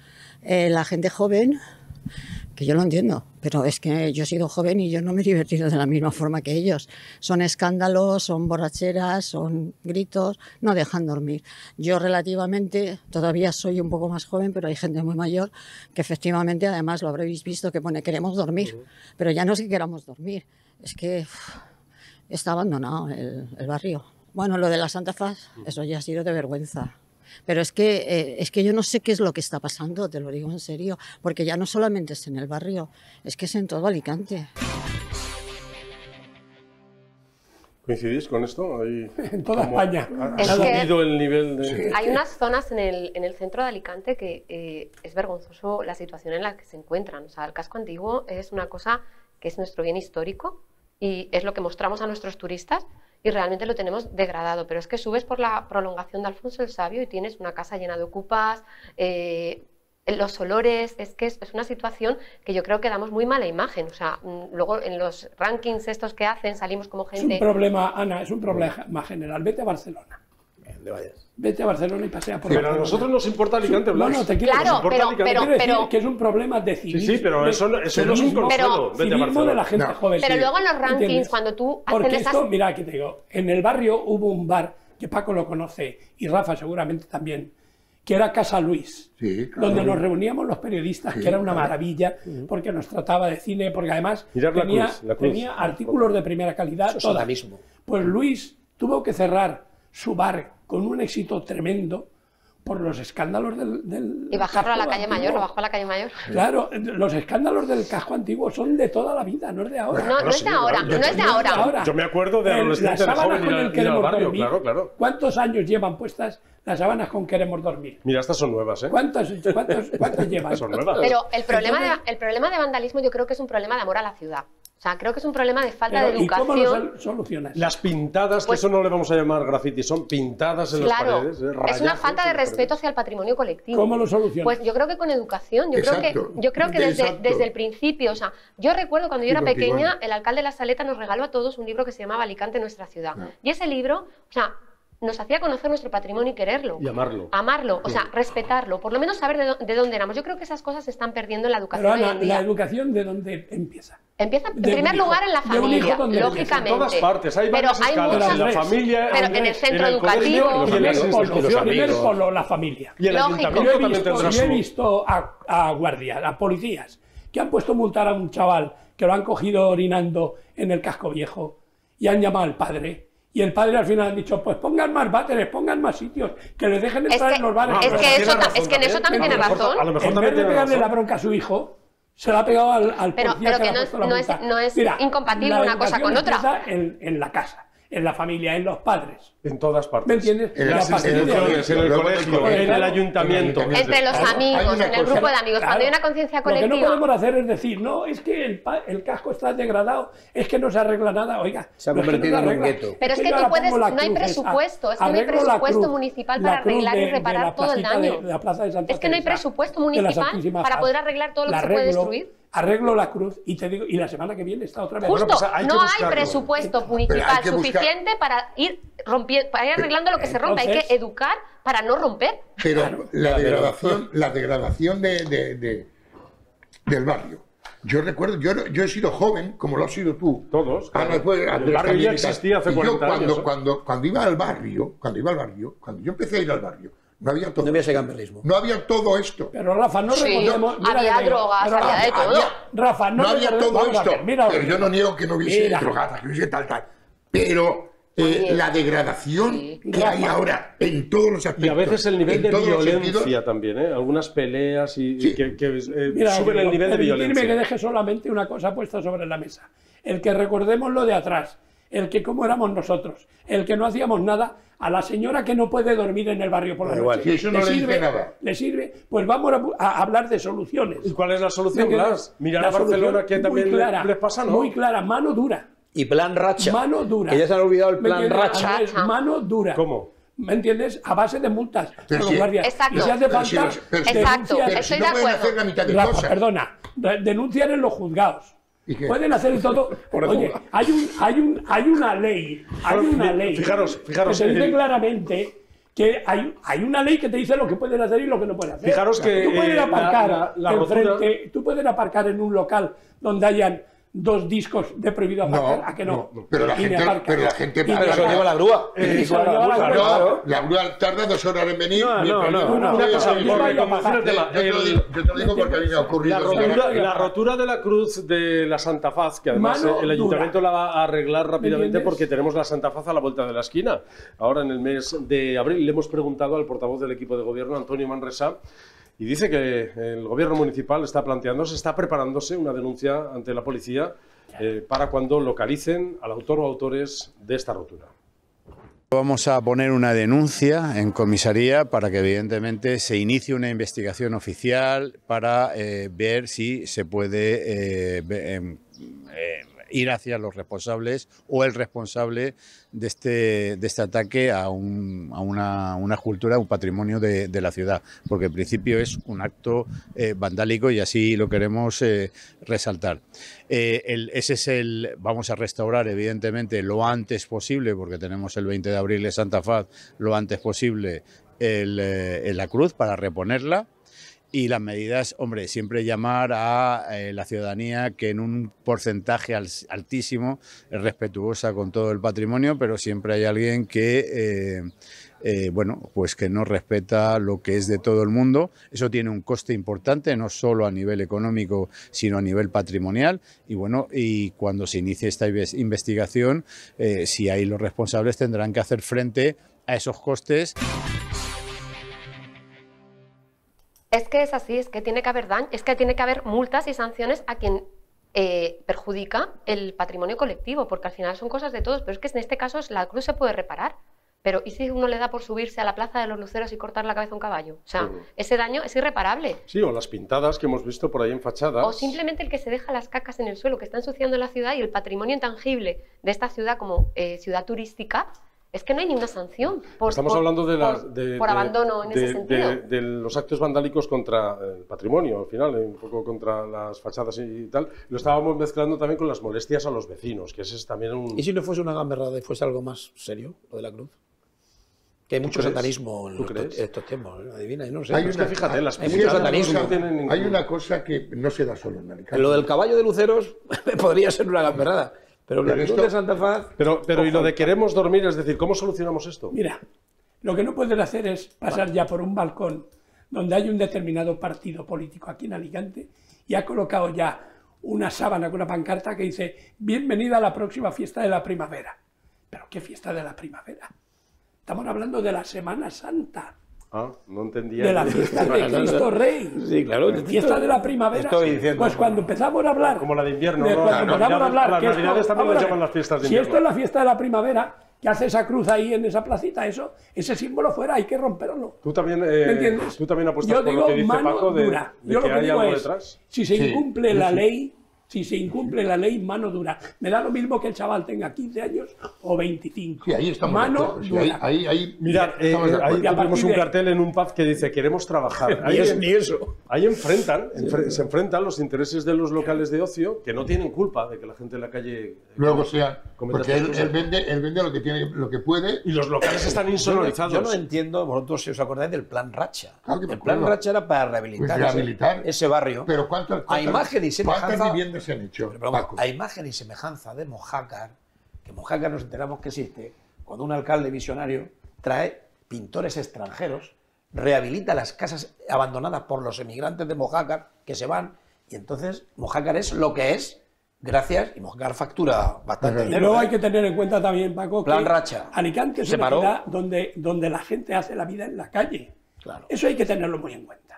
Eh, la gente joven, que yo lo entiendo, pero es que yo he sido joven y yo no me he divertido de la misma forma que ellos. Son escándalos, son borracheras, son gritos, no dejan dormir. Yo relativamente todavía soy un poco más joven, pero hay gente muy mayor que efectivamente, además lo habréis visto, que pone queremos dormir, pero ya no es que queramos dormir, es que uf, está abandonado el, el barrio. Bueno, lo de la Santa Faz, eso ya ha sido de vergüenza. Pero es que, eh, es que yo no sé qué es lo que está pasando, te lo digo en serio, porque ya no solamente es en el barrio, es que es en todo Alicante. ¿Coincidís con esto? Hay, en toda España. Ha, es ha que subido el nivel de... Hay unas zonas en el, en el centro de Alicante que eh, es vergonzoso la situación en la que se encuentran. O sea, el casco antiguo es una cosa que es nuestro bien histórico y es lo que mostramos a nuestros turistas y realmente lo tenemos degradado. Pero es que subes por la prolongación de Alfonso el Sabio y tienes una casa llena de ocupas, eh, los olores, es que es, es una situación que yo creo que damos muy mala imagen. O sea, luego en los rankings estos que hacen salimos como gente... Es un problema, Ana, es un problema general. Vete a Barcelona. ¿Dónde vayas? Vete a Barcelona y pasea por Pero Barcelona. a nosotros nos importa Alicante, Blas. No, no, te quiero Claro, decir, pero, pero, quiero decir pero, que es un problema de civismo. Sí, sí, pero eso, no- eso no es un civismo- consuelo. Vete a civismo Barcelona. de la gente No. joven. pero Sí. luego en los rankings, ¿Entiendes? cuando tú hacen Porque esas... esto, mira, aquí te digo, en el barrio hubo un bar, que Paco lo conoce, y Rafa seguramente también, que era Casa Luis, Sí, claro. donde nos reuníamos los periodistas, Sí, que era una claro. maravilla, porque nos trataba de cine, porque además Mirar la tenía, cruz, la cruz. tenía artículos de primera calidad. Eso es todas. atavismo. Pues Luis tuvo que cerrar su bar con un éxito tremendo por los escándalos del, del Y bajarlo a la casco calle antiguo. Mayor, lo bajó a la calle Mayor. Claro, los escándalos del casco antiguo son de toda la vida, no es de ahora. No, no es de ahora, no es de ahora. Yo me acuerdo de El- adolescente, las de sábanas joven, con ir, a- el ir al queremos barrio, dormir. claro, claro. ¿Cuántos años llevan puestas las sábanas con queremos dormir? Mira, estas son nuevas, ¿eh? ¿Cuántos, cuántos, cuántos llevan? Son nuevas. Pero el problema, de, el problema de vandalismo yo creo que es un problema de amor a la ciudad. O sea, creo que es un problema de falta Pero, de ¿y cómo lo educación. sol- solucionas? Las pintadas, que Pues- eso no le vamos a llamar graffiti, son pintadas en las Claro, paredes. ¿eh? es una Rayazos falta de en las respeto hacia el patrimonio colectivo. ¿Cómo lo solucionas? Pues yo creo que con educación, yo Exacto, creo que, yo creo que desde, exacto. desde el principio, o sea, yo recuerdo cuando yo Sí, era porque pequeña, igual. el alcalde de La Saleta nos regaló a todos un libro que se llamaba Alicante, nuestra ciudad. Claro. Y ese libro, o sea, nos hacía conocer nuestro patrimonio y quererlo. Y amarlo. Amarlo, o sea, respetarlo, por lo menos saber de, dó- de dónde éramos. Yo creo que esas cosas se están perdiendo en la educación Pero hoy Ana, en día. ¿la educación de dónde empieza? Empieza en de un primer hijo- lugar en la de un hijo familia, donde empieza. lógicamente. En todas partes, hay pero varias hay escalas. muchas, En la Andrés, familia, pero en el Andrés, centro en el colegio educativo. y en Primer las polo, instituciones. primer amigos. polo, la familia. Y el Lógico. ayuntamiento Yo he también visto, tendrá yo he su... visto a, a guardias, a policías, que han puesto multar a un chaval que lo han cogido orinando en el casco viejo y han llamado al padre. Y el padre al final ha dicho, pues pongan más váteres, pongan más sitios, que les dejen Es entrar que, en los bares. es pero que tiene eso, ta- razón es que en eso también también. tiene A lo mejor- razón. a lo mejor En también vez de tiene pegarle razón. la bronca a su hijo, se la ha pegado al, al Pero- policía pero que que le ha no es- puesto la no es- multa. no es incompatible la una cosa educación con otra. empieza En, en la casa, en la familia, en los padres. En todas partes. ¿Me entiendes? En Y a las partir de ahí- instituciones, en el Luego colegio, del colegio, en el claro, ayuntamiento. en el Entre los Claro, hay amigos, una en el cosa- grupo de amigos, cuando hay una conciencia Lo que no colectiva. podemos hacer es decir, no, es que el, pa- el casco está degradado, es que no se arregla nada. Oiga, Se ha no es que no convertido se en un arregla. gueto. Pero es que yo tú ahora puedes- pongo la no hay cruz esa, presupuesto, es que no hay arreglo la presupuesto cruz, municipal la para cruz arreglar y de- de reparar la todo el placita de- daño. de la plaza de Santa Es que no hay Teresa, presupuesto de la municipal Santísima para Faz. poder arreglar todo lo La que se puede arreglo, destruir. Arreglo la cruz y te digo, y la semana que viene está otra vez. Justo, pues hay que no hay buscarlo. presupuesto Pero municipal hay que buscar- suficiente para ir rompiendo, para ir arreglando lo que se rompe. Hay Entonces- que educar para no romper. Pero la degradación, la degradación de, de- de- del barrio. Yo recuerdo, yo, yo he sido joven, como lo has sido tú. Todos, claro. Ah, no, pues, El Andrés barrio también ya y tal. existía hace Y yo cuarenta cuando, años, ¿eh? Cuando, cuando iba al barrio, cuando iba al barrio, cuando yo empecé a ir al barrio, no había todo. No había ese gamberrismo. No había todo esto. Pero Rafa, no Sí, recordemos... mira había que te digo, drogas, pero había Rafa, de todo. había- Rafa, no, No había recordemos- todo vamos a esto. ver, mira, pero yo no niego que no hubiese Mira. drogadas, que hubiese tal, tal. Pero eh, También. la degradación Sí. que hay ahora en todos los aspectos. Y a veces el nivel en de todos los violencia sentidos, también, ¿eh? Algunas peleas y, y Sí. que, que, eh, Mira, suben el digo, nivel de permitidme violencia. que deje solamente una cosa puesta sobre la mesa. El que recordemos lo de atrás, el que cómo éramos nosotros, el que no hacíamos nada, a la señora que no puede dormir en el barrio por la Igual. noche. Sí, eso no le dice nada. ¿Le sirve? Pues vamos a, bu- a hablar de soluciones. ¿Y cuál es la solución, ¿Me Blas? entiendes? Mirar La a Barcelona, solución que muy también clara, les pasa, ¿no? Muy clara, mano dura. Y plan racha. Mano dura. Que ya se han olvidado el ¿Me plan entiendes, racha. Andrés? Racha. Mano dura. ¿Cómo? ¿Me entiendes? A base de multas Pero a los sí. guardias. Exacto. Y si hace Pero falta, si los- pero si- Exacto. denuncias- Pero Estoy si no de pueden acuerdo. hacer la mitad de Rafa, cosas. perdona, de- denuncian en los juzgados. ¿Y qué? Pueden hacer todo. Oye, hay, un, hay, un, hay una ley, hay Bueno, una fi- ley fijaros, fijaros, que te dice eh, claramente que hay, hay una ley que te dice lo que pueden hacer y lo que no pueden hacer. Fijaros que, tú puedes eh, aparcar la- la- la enfrente- rotura- tú puedes aparcar en un local donde hayan dos discos de Prohibido Aparcar, No, ¿a que no? no, no. Pero la Y me gente- aparca. pero la gente Y me paga. Pero se lo aparca. lleva la grúa. Y se lo lleva la grúa. No, la grúa tarda dos horas en venir. No, mientras no, yo- no, no, una cosa, yo- por yo- reconducir el tema. Yo te lo El- digo- yo te lo digo porque a mí me ha ocurrido. La rotura, la rotura de la cruz de la Santa Faz, que además Mano el ayuntamiento dura. la va a arreglar rápidamente entiendes? porque tenemos la Santa Faz a la vuelta de la esquina. Ahora en el mes de abril le hemos preguntado al portavoz del equipo de gobierno, Antonio Manresa, y dice que el gobierno municipal está planteándose, está preparándose una denuncia ante la policía eh, para cuando localicen al autor o autores de esta rotura. Vamos a poner una denuncia en comisaría para que evidentemente se inicie una investigación oficial para eh, ver si se puede eh, ve- eh, eh, ir hacia los responsables o el responsable de este, de este ataque a, un, a una, una cultura, un patrimonio de, de la ciudad, porque en principio es un acto eh, vandálico y así lo queremos eh, resaltar. Eh, el, ese es el, vamos a restaurar evidentemente lo antes posible, porque tenemos el veinte de abril de Santa Faz, lo antes posible el, eh, la cruz para reponerla. Y las medidas, hombre, siempre llamar a eh, la ciudadanía que en un porcentaje al, altísimo es respetuosa con todo el patrimonio, pero siempre hay alguien que, eh, eh, bueno, pues que no respeta lo que es de todo el mundo. Eso tiene un coste importante, no solo a nivel económico, sino a nivel patrimonial. Y bueno, y cuando se inicie esta investigación, eh, si hay los responsables tendrán que hacer frente a esos costes. Es que es así, es que tiene que haber daño, es que tiene que haber multas y sanciones a quien eh, perjudica el patrimonio colectivo, porque al final son cosas de todos, pero es que en este caso la cruz se puede reparar. Pero ¿y si uno le da por subirse a la Plaza de los Luceros y cortar la cabeza a un caballo? O sea, Uh-huh. ese daño es irreparable. Sí, o las pintadas que hemos visto por ahí en fachadas. O simplemente el que se deja las cacas en el suelo, que está ensuciando la ciudad, y el patrimonio intangible de esta ciudad como eh, ciudad turística. Es que no hay ninguna sanción por, Estamos por- hablando de, las- por- de- por de- abandono en de- ese sentido. de- de los actos vandálicos contra el patrimonio, al final, eh, un poco contra las fachadas y tal. Lo estábamos mezclando también con las molestias a los vecinos, que ese es también un... ¿Y si no fuese una gamberrada y fuese algo más serio, lo de la cruz? Que hay mucho crees? satanismo en ¿Tú los- crees? estos temas, ¿eh? Adivina, y no sé. Hay Es una- que fíjate, las hay sí, mucho hay una satanismo. cosa- tienen ningún- Hay una cosa que no se da solo en Alicante. Lo del caballo de Luceros podría ser una gamberrada, pero la Pero cruz esto- de Santa Faz... Pero, pero y lo de queremos dormir, es decir, ¿cómo solucionamos esto? Mira, lo que no pueden hacer es pasar ya por un balcón donde hay un determinado partido político aquí en Alicante y ha colocado ya una sábana con una pancarta que dice bienvenida a la próxima fiesta de la primavera. ¿Pero qué fiesta de la primavera? Estamos hablando de la Semana Santa, Ah, no entendía. de la fiesta de Cristo Rey. Sí, claro. Fiesta de la primavera. Estoy diciendo. Pues cuando empezamos a hablar... Como la de invierno, de ¿no? cuando Las empezamos a navidades- hablar... las que esto- navidades también vamos las a ver, llaman las fiestas de Si invierno. esto es la fiesta de la primavera, que hace esa cruz ahí en esa placita, eso, ese símbolo fuera, hay que romperlo. Tú también, eh, ¿Me entiendes? tú también apuestas Yo por digo lo que dice mano Paco de, dura. de Yo que lo que hay digo algo es, detrás. si se Sí, incumple sí, la sí. ley, si se incumple la ley, mano dura. Me da lo mismo que el chaval tenga quince años o veinticinco. Sí, ahí estamos. de Mano acuerdo, sí, dura. ahí, ahí, ahí Mirad, eh, estamos de ahí acuerdo. Y a tuvimos partir un de- cartel en un pub que dice queremos trabajar. Ahí, Ni, es- ni eso. ahí enfrentan, enfre- se enfrentan los intereses de los locales de ocio que no tienen culpa de que la gente en la calle eh, Luego sea, cometa porque estas él, cosas. él vende, él vende lo que tiene, lo que puede. Y los locales están Yo no, insonorizados. yo no entiendo, vosotros si os acordáis del plan Racha. Claro que me El plan acuerdo. Racha era para rehabilitar, Pues rehabilitar. ese, ese barrio. Pero ¿cuántas, a cuántas- imagen y semejanza, ¿cuántas viviendas se han hecho, Pero vamos, Paco? a imagen y semejanza de Mojácar, que Mojácar nos enteramos que existe, cuando un alcalde visionario trae pintores extranjeros, rehabilita las casas abandonadas por los emigrantes de Mojácar que se van, y entonces Mojácar es lo que es, gracias, y Mojácar factura bastante Y dinero. luego ¿eh? hay que tener en cuenta también, Paco, Plan que Racha. Alicante es Se una paró. ciudad donde, donde la gente hace la vida en la calle. Claro. Eso hay que tenerlo muy en cuenta.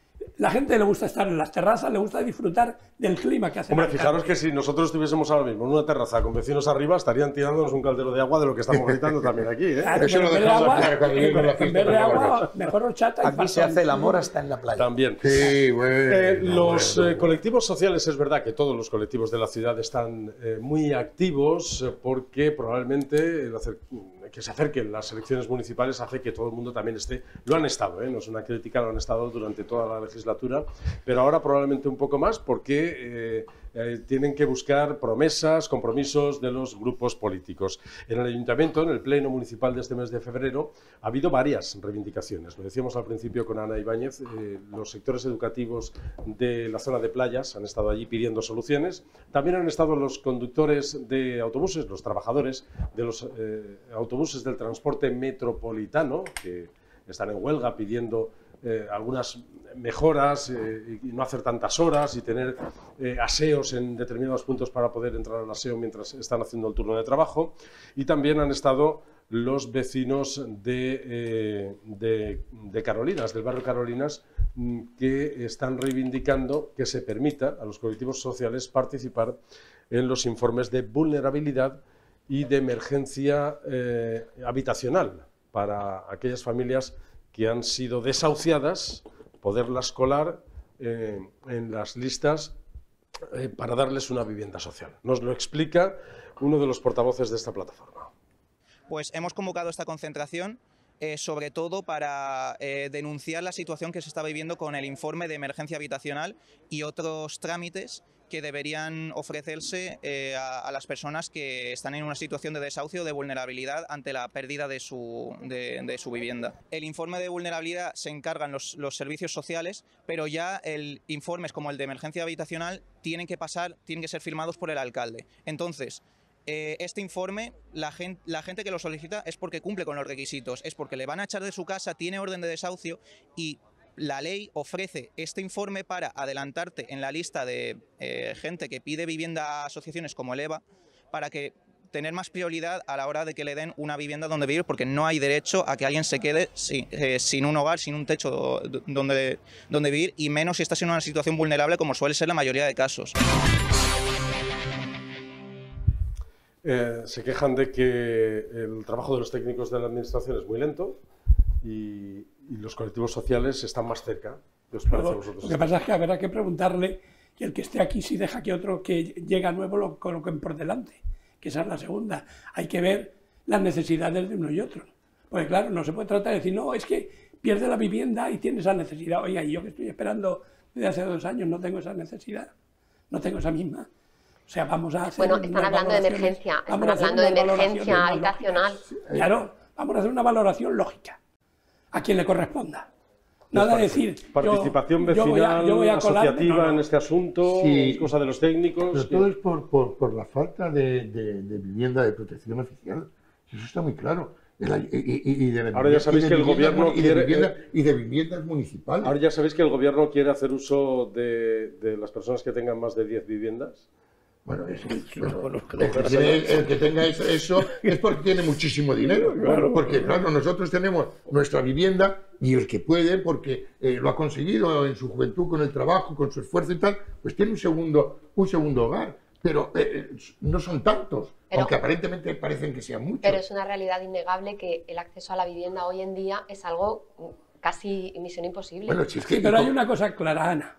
La gente le gusta estar en las terrazas, le gusta disfrutar del clima que hace. Hombre, en Alicante. fijaros que si nosotros estuviésemos ahora mismo en una terraza con vecinos arriba, estarían tirándonos un caldero de agua de lo que estamos gritando también aquí, ¿eh? Claro, Eso pero lo en vez de dejamos agua, claro cuando lleguemos a la en fiesta vez de de la agua, barbacoa. mejor horchata y Aquí se fartón. hace el amor hasta en la playa. También. Sí, bueno. Eh, los bueno, eh, colectivos sociales, es verdad que todos los colectivos de la ciudad están eh, muy activos eh, porque probablemente el hacer- que se acerquen las elecciones municipales hace que todo el mundo también esté, lo han estado, ¿eh? No es una crítica, lo han estado durante toda la legislatura, pero ahora probablemente un poco más porque eh, eh, tienen que buscar promesas, compromisos de los grupos políticos. En el Ayuntamiento, en el Pleno Municipal de este mes de febrero, ha habido varias reivindicaciones. Lo decíamos al principio con Ana Ibáñez, eh, los sectores educativos de la zona de playas han estado allí pidiendo soluciones. También han estado los conductores de autobuses, los trabajadores de los eh, autobuses del transporte metropolitano, que están en huelga pidiendo eh, algunas mejoras eh, y no hacer tantas horas y tener eh, aseos en determinados puntos para poder entrar al aseo mientras están haciendo el turno de trabajo. Y también han estado los vecinos de, eh, de, de Carolinas, del barrio Carolinas, que están reivindicando que se permita a los colectivos sociales participar en los informes de vulnerabilidad y de emergencia eh, habitacional para aquellas familias que han sido desahuciadas, poderlas colar eh, en las listas eh, para darles una vivienda social. Nos lo explica uno de los portavoces de esta plataforma. Pues hemos convocado esta concentración eh, sobre todo para eh, denunciar la situación que se está viviendo con el informe de emergencia habitacional y otros trámites que deberían ofrecerse eh, a, a las personas que están en una situación de desahucio o de vulnerabilidad ante la pérdida de su, de, de su vivienda. El informe de vulnerabilidad se encargan los, los servicios sociales, pero ya el informes como el de emergencia habitacional tienen que pasar, tienen que ser firmados por el alcalde. Entonces, eh, este informe, la gente, la gente que lo solicita es porque cumple con los requisitos, es porque le van a echar de su casa, tiene orden de desahucio y la ley ofrece este informe para adelantarte en la lista de eh, gente que pide vivienda a asociaciones como el EVA, para que tener más prioridad a la hora de que le den una vivienda donde vivir, porque no hay derecho a que alguien se quede sin, eh, sin un hogar, sin un techo donde, donde vivir, y menos si estás en una situación vulnerable como suele ser la mayoría de casos. Eh, se quejan de que el trabajo de los técnicos de la administración es muy lento y, y los colectivos sociales están más cerca. ¿Qué os parece a vosotros? Lo que pasa es que habrá que preguntarle que el que esté aquí si deja que otro que llega nuevo lo coloquen por delante, que esa es la segunda. Hay que ver las necesidades de uno y otro. Porque claro, no se puede tratar de decir, no, es que pierde la vivienda y tiene esa necesidad. Oiga, y yo que estoy esperando desde hace dos años no tengo esa necesidad, no tengo esa misma. O sea, vamos a hacer... Bueno, están hablando de emergencia, están hablando de emergencia habitacional. Claro, vamos a hacer una valoración lógica, a quien le corresponda. Nada de decir... Participación yo, vecinal, yo voy a, yo voy a asociativa no, no. en este asunto, Sí, es cosa de los técnicos... Pero que... todo es por, por, por la falta de, de, de vivienda de protección oficial. Eso está muy claro. El, y, y, y de, Ahora ya sabéis que el gobierno y de, quiere, vivienda, y de viviendas municipales. Ahora ya sabéis que el gobierno quiere hacer uso de, de las personas que tengan más de diez viviendas. Bueno, es, es, bueno el, que tiene, el que tenga eso, eso es porque tiene muchísimo dinero. Claro, porque, claro, nosotros tenemos nuestra vivienda y el que puede, porque eh, lo ha conseguido en su juventud, con el trabajo, con su esfuerzo y tal, pues tiene un segundo, un segundo hogar. Pero eh, no son tantos, pero, aunque aparentemente parecen que sean muchos. Pero es una realidad innegable que el acceso a la vivienda hoy en día es algo casi misión imposible. Bueno, sí, sí, pero hay una cosa clara, Ana.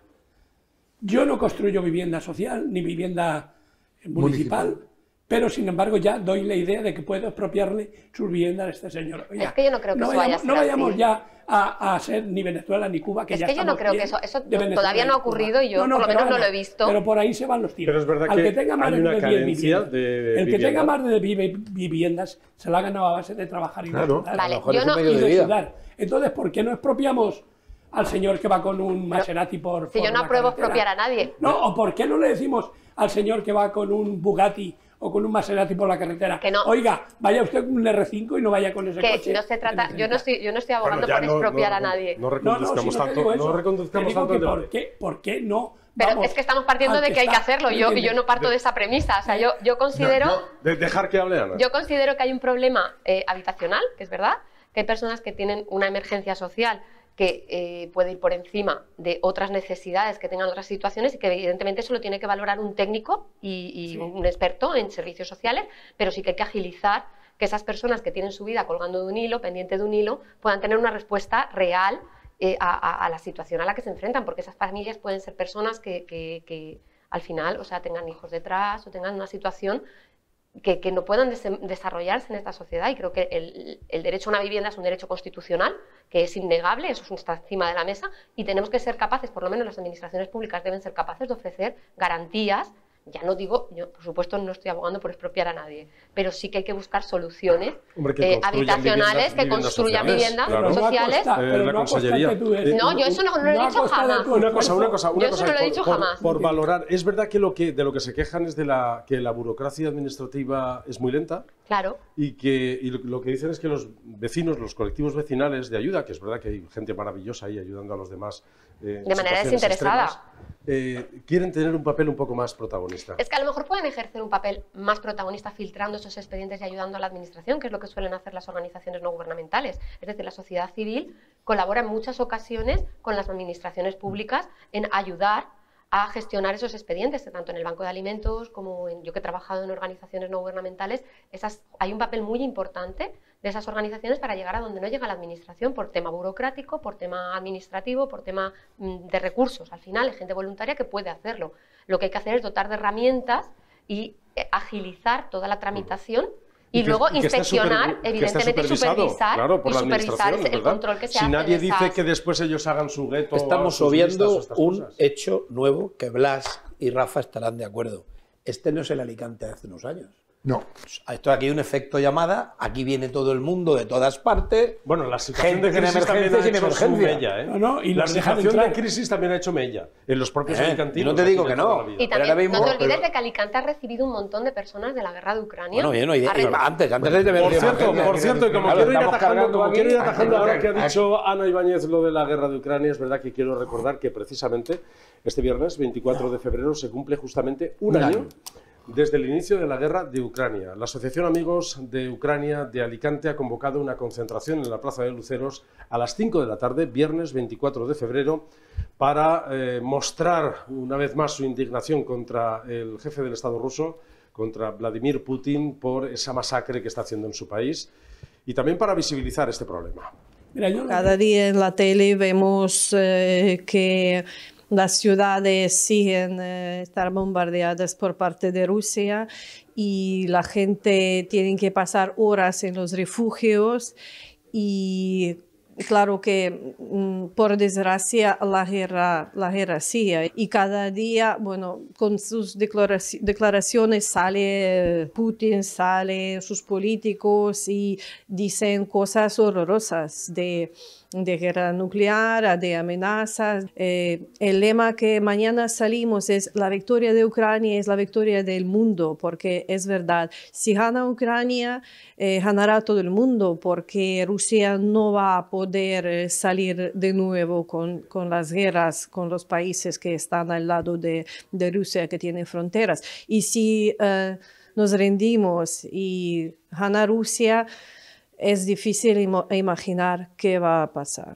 Yo no construyo vivienda social ni vivienda municipal, municipal, pero sin embargo ya doy la idea de que puedo expropiarle sus viviendas a este señor. Oiga, es que yo no creo que no eso vayamos, vaya a ser no vayamos así. ya a, a ser ni Venezuela ni Cuba, que es ya que yo no creo que eso, eso todavía no ha ocurrido y yo no, no, por lo menos Ana, no lo he visto. Pero por ahí se van los tiros. Pero es verdad Al que, que tenga más hay una de carencia viviendas, de el que vivienda. tenga más de viviendas se la ha ganado a base de trabajar y claro. de sudar. Vale, y yo no, de de sudar. Entonces, ¿por qué no expropiamos al señor que va con un Maserati por Si por yo no la apruebo carretera? expropiar a nadie. No, ¿o por qué no le decimos al señor que va con un Bugatti o con un Maserati por la carretera? Que no. Oiga, vaya usted con un R cinco y no vaya con ese que coche. no se trata, yo no estoy, yo no estoy abogando Bueno, por no, expropiar no, a nadie. No reconduzcamos no, no, si no tanto, eso. no reconduzcamos tanto el por debate. qué, ¿por qué no? Pero vamos es que estamos partiendo al de que hay que está, hacerlo. Yo, yo no parto de esa premisa. O sea, yo, yo considero, No, De dejar que hable Ana. yo considero que hay un problema eh, habitacional, que es verdad, que hay personas que tienen una emergencia social que eh, puede ir por encima de otras necesidades que tengan otras situaciones y que evidentemente eso lo tiene que valorar un técnico y, y sí. un experto en servicios sociales, pero sí que hay que agilizar que esas personas que tienen su vida colgando de un hilo, pendiente de un hilo, puedan tener una respuesta real eh, a, a, a la situación a la que se enfrentan, porque esas familias pueden ser personas que, que, que al final, o sea, tengan hijos detrás o tengan una situación Que, que no puedan des desarrollarse en esta sociedad, y creo que el, el derecho a una vivienda es un derecho constitucional que es innegable, eso está encima de la mesa, y tenemos que ser capaces, por lo menos las administraciones públicas deben ser capaces de ofrecer garantías Ya no digo, yo por supuesto no estoy abogando por expropiar a nadie, pero sí que hay que buscar soluciones Hombre, que eh, habitacionales, viviendas, que construyan viviendas claro. sociales. Costa, eh, la consellería. Eh, no, yo eso no, no lo he dicho jamás. Una cosa, una cosa, una yo cosa eso no lo he dicho por, jamás. Por, por valorar, es verdad que lo que de lo que se quejan es de la que la burocracia administrativa es muy lenta. Claro. Y que y lo que dicen es que los vecinos, los colectivos vecinales de ayuda, que es verdad que hay gente maravillosa ahí ayudando a los demás eh, de manera desinteresada, extremas, eh, quieren tener un papel un poco más protagonista. Es que a lo mejor pueden ejercer un papel más protagonista filtrando esos expedientes y ayudando a la administración, que es lo que suelen hacer las organizaciones no gubernamentales. Es decir, la sociedad civil colabora en muchas ocasiones con las administraciones públicas en ayudar a gestionar esos expedientes, tanto en el Banco de Alimentos como en, yo que he trabajado en organizaciones no gubernamentales, esas, hay un papel muy importante de esas organizaciones para llegar a donde no llega la administración por tema burocrático, por tema administrativo, por tema mm, de recursos. Al final hay gente voluntaria que puede hacerlo. Lo que hay que hacer es dotar de herramientas y eh, agilizar toda la tramitación y, y que, luego y inspeccionar, super, evidentemente, supervisar, claro, por y la supervisar el, el control que se si hace. Si nadie de esas... dice que después ellos hagan su gueto. Estamos obviando un cosas. hecho nuevo que Blas y Rafa estarán de acuerdo. Este no es el Alicante de hace unos años. No. Esto aquí hay un efecto llamada, aquí viene todo el mundo de todas partes. Bueno, la situación de crisis también ha hecho su mella, ¿eh? No, no, y la situación de crisis también ha hecho mella en los propios eh, alicantinos. No te digo que no. Y también mismo, no te olvides pero... de que Alicante ha recibido un montón de personas de la guerra de Ucrania. Bueno, bien, no, y, y antes, antes de Por cierto, por cierto, y como claro, quiero ir atajando, como quiero ir atajando ahora que ha aquí. dicho Ana Ibáñez lo de la guerra de Ucrania, es verdad que quiero recordar que precisamente este viernes, veinticuatro de febrero, se cumple justamente un, un año, año desde el inicio de la guerra de Ucrania. La Asociación Amigos de Ucrania de Alicante ha convocado una concentración en la Plaza de Luceros a las cinco de la tarde, viernes veinticuatro de febrero, para eh, mostrar una vez más su indignación contra el jefe del Estado ruso, contra Vladimir Putin, por esa masacre que está haciendo en su país y también para visibilizar este problema. Mira, yo... Cada día en la tele vemos eh, que las ciudades siguen eh, estar bombardeadas por parte de Rusia y la gente tiene que pasar horas en los refugios y claro que mm, por desgracia la guerra, la guerra sigue y cada día, bueno, con sus declaraci- declaraciones sale Putin, sale sus políticos y dicen cosas horrorosas de de guerra nuclear, de amenazas. Eh, el lema que mañana salimos es la victoria de Ucrania es la victoria del mundo, porque es verdad, si gana Ucrania, eh, ganará todo el mundo, porque Rusia no va a poder salir de nuevo con, con las guerras con los países que están al lado de, de Rusia, que tienen fronteras. Y si eh, nos rendimos y gana Rusia, es difícil im- imaginar qué va a pasar.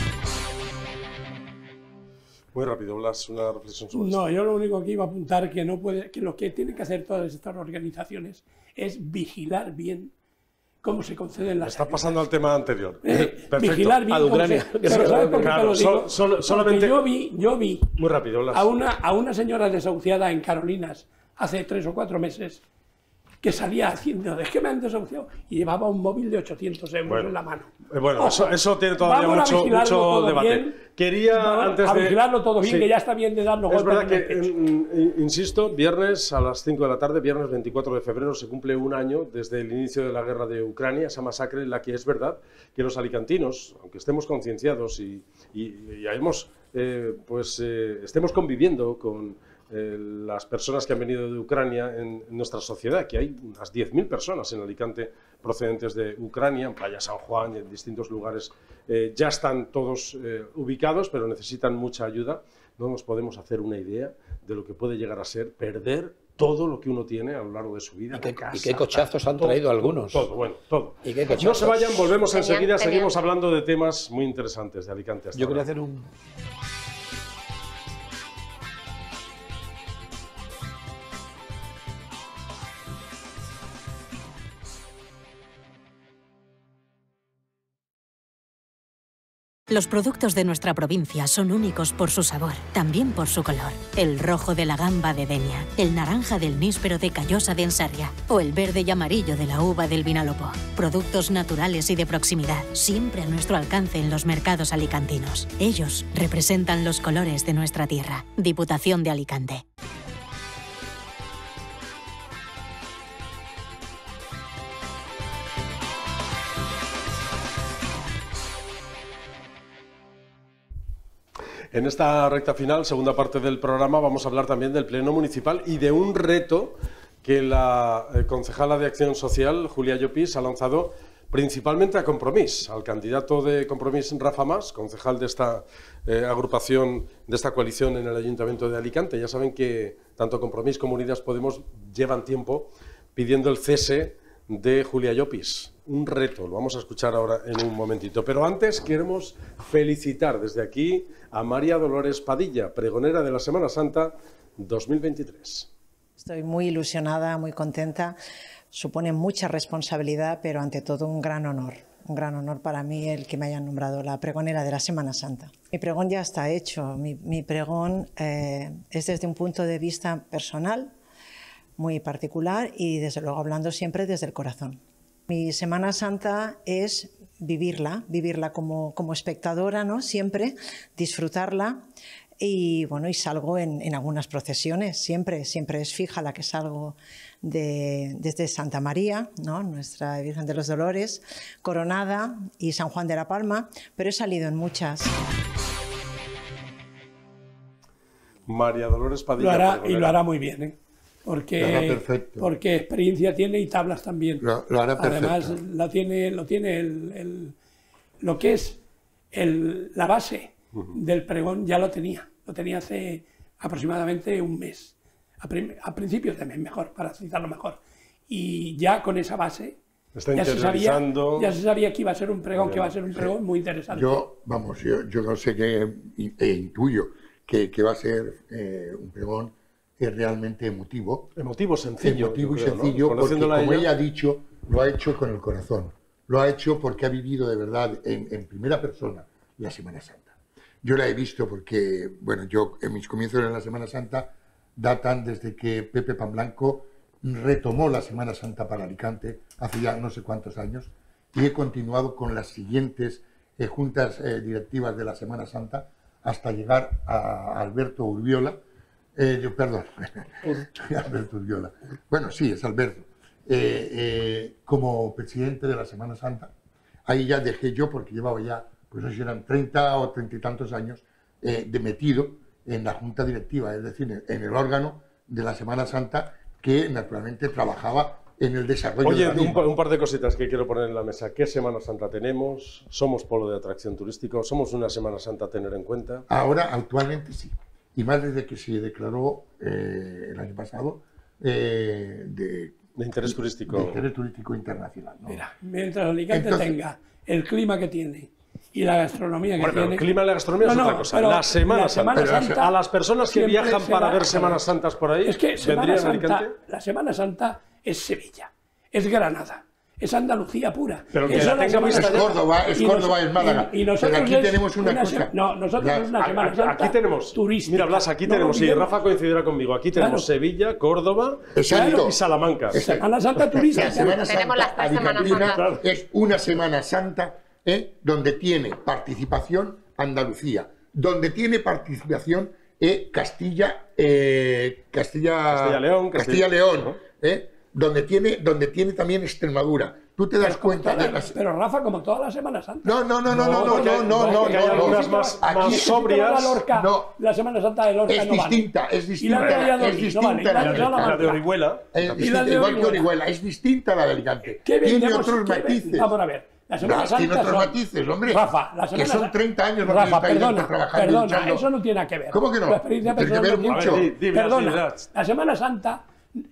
Muy rápido, Blas, una reflexión sobre No, esto. yo lo único que iba a apuntar que no puede, que lo que tienen que hacer todas estas organizaciones es vigilar bien cómo se conceden las. Está pasando al tema anterior. Eh, Perfecto. Vigilar bien. A Ucrania. Pero ¿sabes por qué Claro, te lo digo? sol- sol- solamente- Porque yo vi, yo vi Muy rápido, Blas. a una, a una señora desahuciada en Carolinas hace tres o cuatro meses que salía haciendo, es que me han desahuciado, y llevaba un móvil de ochocientos euros Bueno, en la mano. Eh, Bueno, Ojo, eso, eso tiene todavía vamos a mucho, vigilarlo mucho todo debate. bien. Quería, Vamos antes a de... vigilarlo todo bien, Sí. que ya está bien de darnos Es golpes verdad en que, el pecho. mm, insisto, viernes a las cinco de la tarde, viernes veinticuatro de febrero, se cumple un año desde el inicio de la guerra de Ucrania, esa masacre en la que es verdad que los alicantinos, aunque estemos concienciados y, y, y hayamos, eh, pues, eh, estemos conviviendo con eh, las personas que han venido de Ucrania en, en nuestra sociedad, que hay unas diez mil personas en Alicante procedentes de Ucrania, en Playa San Juan y en distintos lugares, eh, ya están todos eh, ubicados, pero necesitan mucha ayuda. No nos podemos hacer una idea de lo que puede llegar a ser perder todo lo que uno tiene a lo largo de su vida. ¿Y qué, casa, y qué cochazos han todo, traído algunos? Todo, bueno, todo. ¿Y qué No cochazos? se vayan, volvemos Tenían- enseguida, tenían- seguimos hablando de temas muy interesantes de Alicante. Hasta Yo quería ahora. hacer un... Los productos de nuestra provincia son únicos por su sabor, también por su color. El rojo de la gamba de Denia, el naranja del níspero de Callosa de Ensarria o el verde y amarillo de la uva del Vinalopó. Productos naturales y de proximidad, siempre a nuestro alcance en los mercados alicantinos. Ellos representan los colores de nuestra tierra. Diputación de Alicante. En esta recta final, segunda parte del programa, vamos a hablar también del Pleno Municipal y de un reto que la eh, concejala de Acción Social, Julia Llopis, ha lanzado principalmente a Compromís, al candidato de Compromís, Rafa Mas, concejal de esta eh, agrupación, de esta coalición en el Ayuntamiento de Alicante. Ya saben que tanto Compromís como Unidas Podemos llevan tiempo pidiendo el cese de Julia Llopis. Un reto, lo vamos a escuchar ahora en un momentito. Pero antes queremos felicitar desde aquí a María Dolores Padilla, pregonera de la Semana Santa dos mil veintitrés. Estoy muy ilusionada, muy contenta. Supone mucha responsabilidad, pero ante todo un gran honor. Un gran honor para mí el que me hayan nombrado la pregonera de la Semana Santa. Mi pregón ya está hecho. Mi, mi pregón eh, es desde un punto de vista personal, muy particular y desde luego hablando siempre desde el corazón. Mi Semana Santa es vivirla, vivirla como, como espectadora, ¿no? Siempre, disfrutarla. Y bueno, y salgo en, en algunas procesiones, siempre, siempre es fija la que salgo de, desde Santa María, ¿no? Nuestra Virgen de los Dolores, Coronada y San Juan de la Palma, pero he salido en muchas. María Dolores Padilla. Lo hará, y lo hará muy bien, ¿eh? Porque, lo hará perfecto. Porque experiencia tiene y tablas también. Lo, lo hará perfecto. Además, la tiene, lo tiene el, el, lo que es el, la base del pregón ya lo tenía, lo tenía hace aproximadamente un mes, a, prim, a principios de mes, mejor, para citarlo mejor. Y ya con esa base Está ya, se sabía, ya se sabía que iba a ser un pregón, que iba a ser un pregón muy interesante. Yo, vamos, yo, yo no sé qué, e intuyo que, que va a ser eh, un pregón eh, realmente emotivo. Emotivo, sencillo. Emotivo y creo, sencillo, ¿no? porque como ella... ella ha dicho, lo ha hecho con el corazón. Lo ha hecho porque ha vivido de verdad en, en primera persona la Semana Santa. Yo la he visto porque, bueno, yo en mis comienzos en la Semana Santa datan desde que Pepe Pan Blanco retomó la Semana Santa para Alicante hace ya no sé cuántos años y he continuado con las siguientes eh, juntas eh, directivas de la Semana Santa hasta llegar a Alberto Urbiola, eh, yo, perdón, Alberto Urbiola, bueno, sí, es Alberto, eh, eh, como presidente de la Semana Santa. Ahí ya dejé yo porque llevaba ya, pues no sé si eran treinta o treinta y tantos años eh, de metido en la junta directiva, es decir, en el órgano de la Semana Santa que naturalmente trabajaba en el desarrollo. Oye, de la un, un par de cositas que quiero poner en la mesa. ¿Qué Semana Santa tenemos? ¿Somos polo de atracción turístico? ¿Somos una Semana Santa a tener en cuenta? Ahora, actualmente sí. Y más desde que se declaró eh, el año pasado eh, de, de interés turístico. De interés turístico internacional, ¿no? Mira, mientras Alicante Entonces, tenga el clima que tiene y la gastronomía que bueno, tiene... Pero el clima y la gastronomía no, es otra no, cosa. La Semana, la Semana Santa. Santa... A las personas que viajan para ver Semanas Santas por ahí, es que Semana ¿vendrían a Santa, Alicante? la Semana Santa es Sevilla, es Granada, es Andalucía pura. Pero que es la tenga es Córdoba, es y Córdoba, nos, es Málaga. Y, y nosotros pero aquí es tenemos una, una cosa. Se, no, nosotros la, es una Semana aquí, Santa aquí tenemos, turística. Mira, Blas, aquí no tenemos, y olvidemos. Rafa coincidirá conmigo, aquí tenemos Claro. Sevilla, Córdoba Exacto. y Salamanca. Semana Santa turística. La Semana Tenemos las Santa tres Semanas alicantina Santas. es una Semana Santa eh, donde tiene participación Andalucía, donde tiene participación eh, Castilla, eh, Castilla, Castilla-León, Castilla, León, eh, donde tiene, donde tiene también Extremadura. Tú te das cuenta de las... Pero Rafa, como toda la Semana Santa. No, no, no, no, no, no, porque no, hay- no, no, porque hay no, algunas no. más- Aquí más sí sobrias. La, Lorca, No. la Semana Santa de Lorca Es no vale. distinta, es Y la de distinta, Valladolid, es no vale. Y distinta la de la de- Salamanca. La de Orihuela. Es Y la distinta, de igual que Orihuela. Orihuela, es distinta la de Alicante. ¿Qué Tiene vendemos? otros ¿Qué ven- matices. Vamos a ver. La Semana Las Santa tiene otros son- matices, hombre. Rafa, la que Semana son Santa- treinta años los Rafa, que está perdona, trabajando y perdona, luchando. eso no tiene nada que ver. ¿Cómo que no? La experiencia Tiene que personal ver no mucho. tiene- A ver, di- dime, Perdona, Ciudad. la Semana Santa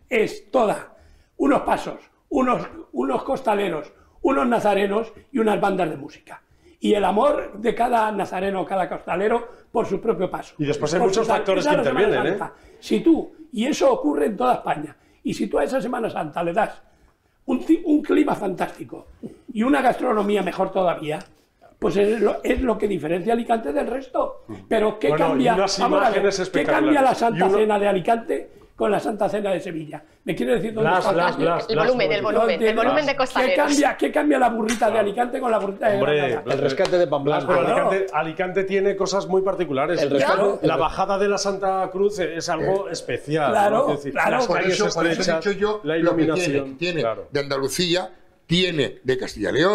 es toda unos pasos, unos, unos costaleros, unos nazarenos y unas bandas de música. Y el amor de cada nazareno o cada costalero por su propio paso. Y después hay Por muchos su tal- factores esa que es la Semana intervienen, ¿eh? Santa. Si tú, y eso ocurre en toda España, y si tú a esa Semana Santa le das un, ti- un clima fantástico y una gastronomía mejor todavía, pues es lo, es lo que diferencia Alicante del resto. Pero ¿qué Bueno, y cambia? unas Vamos a ver, imágenes ¿qué espectaculares. cambia la Y Santa uno- Cena de Alicante con la Santa Cena de Sevilla? ¿Me quiere decir dónde Blas, está el Blas, cambio? Blas, El Blas, volumen, Blas. el volumen, ¿Dónde- el volumen de ¿Qué costaleros. cambia, ¿Qué cambia la burrita de Alicante con la burrita de Hombre, Granada? El rescate de Pan Blas, Blanco. pero Claro. Alicante, Alicante tiene cosas muy particulares. El rescate- Claro. el- La bajada de la Santa Cruz es algo especial. Claro, ¿no? Quiero decir, claro. las Por calles eso, por eso he estrechas, dicho yo la lo que iluminación. tiene. Tiene Claro. de Andalucía, tiene de Castilla y León,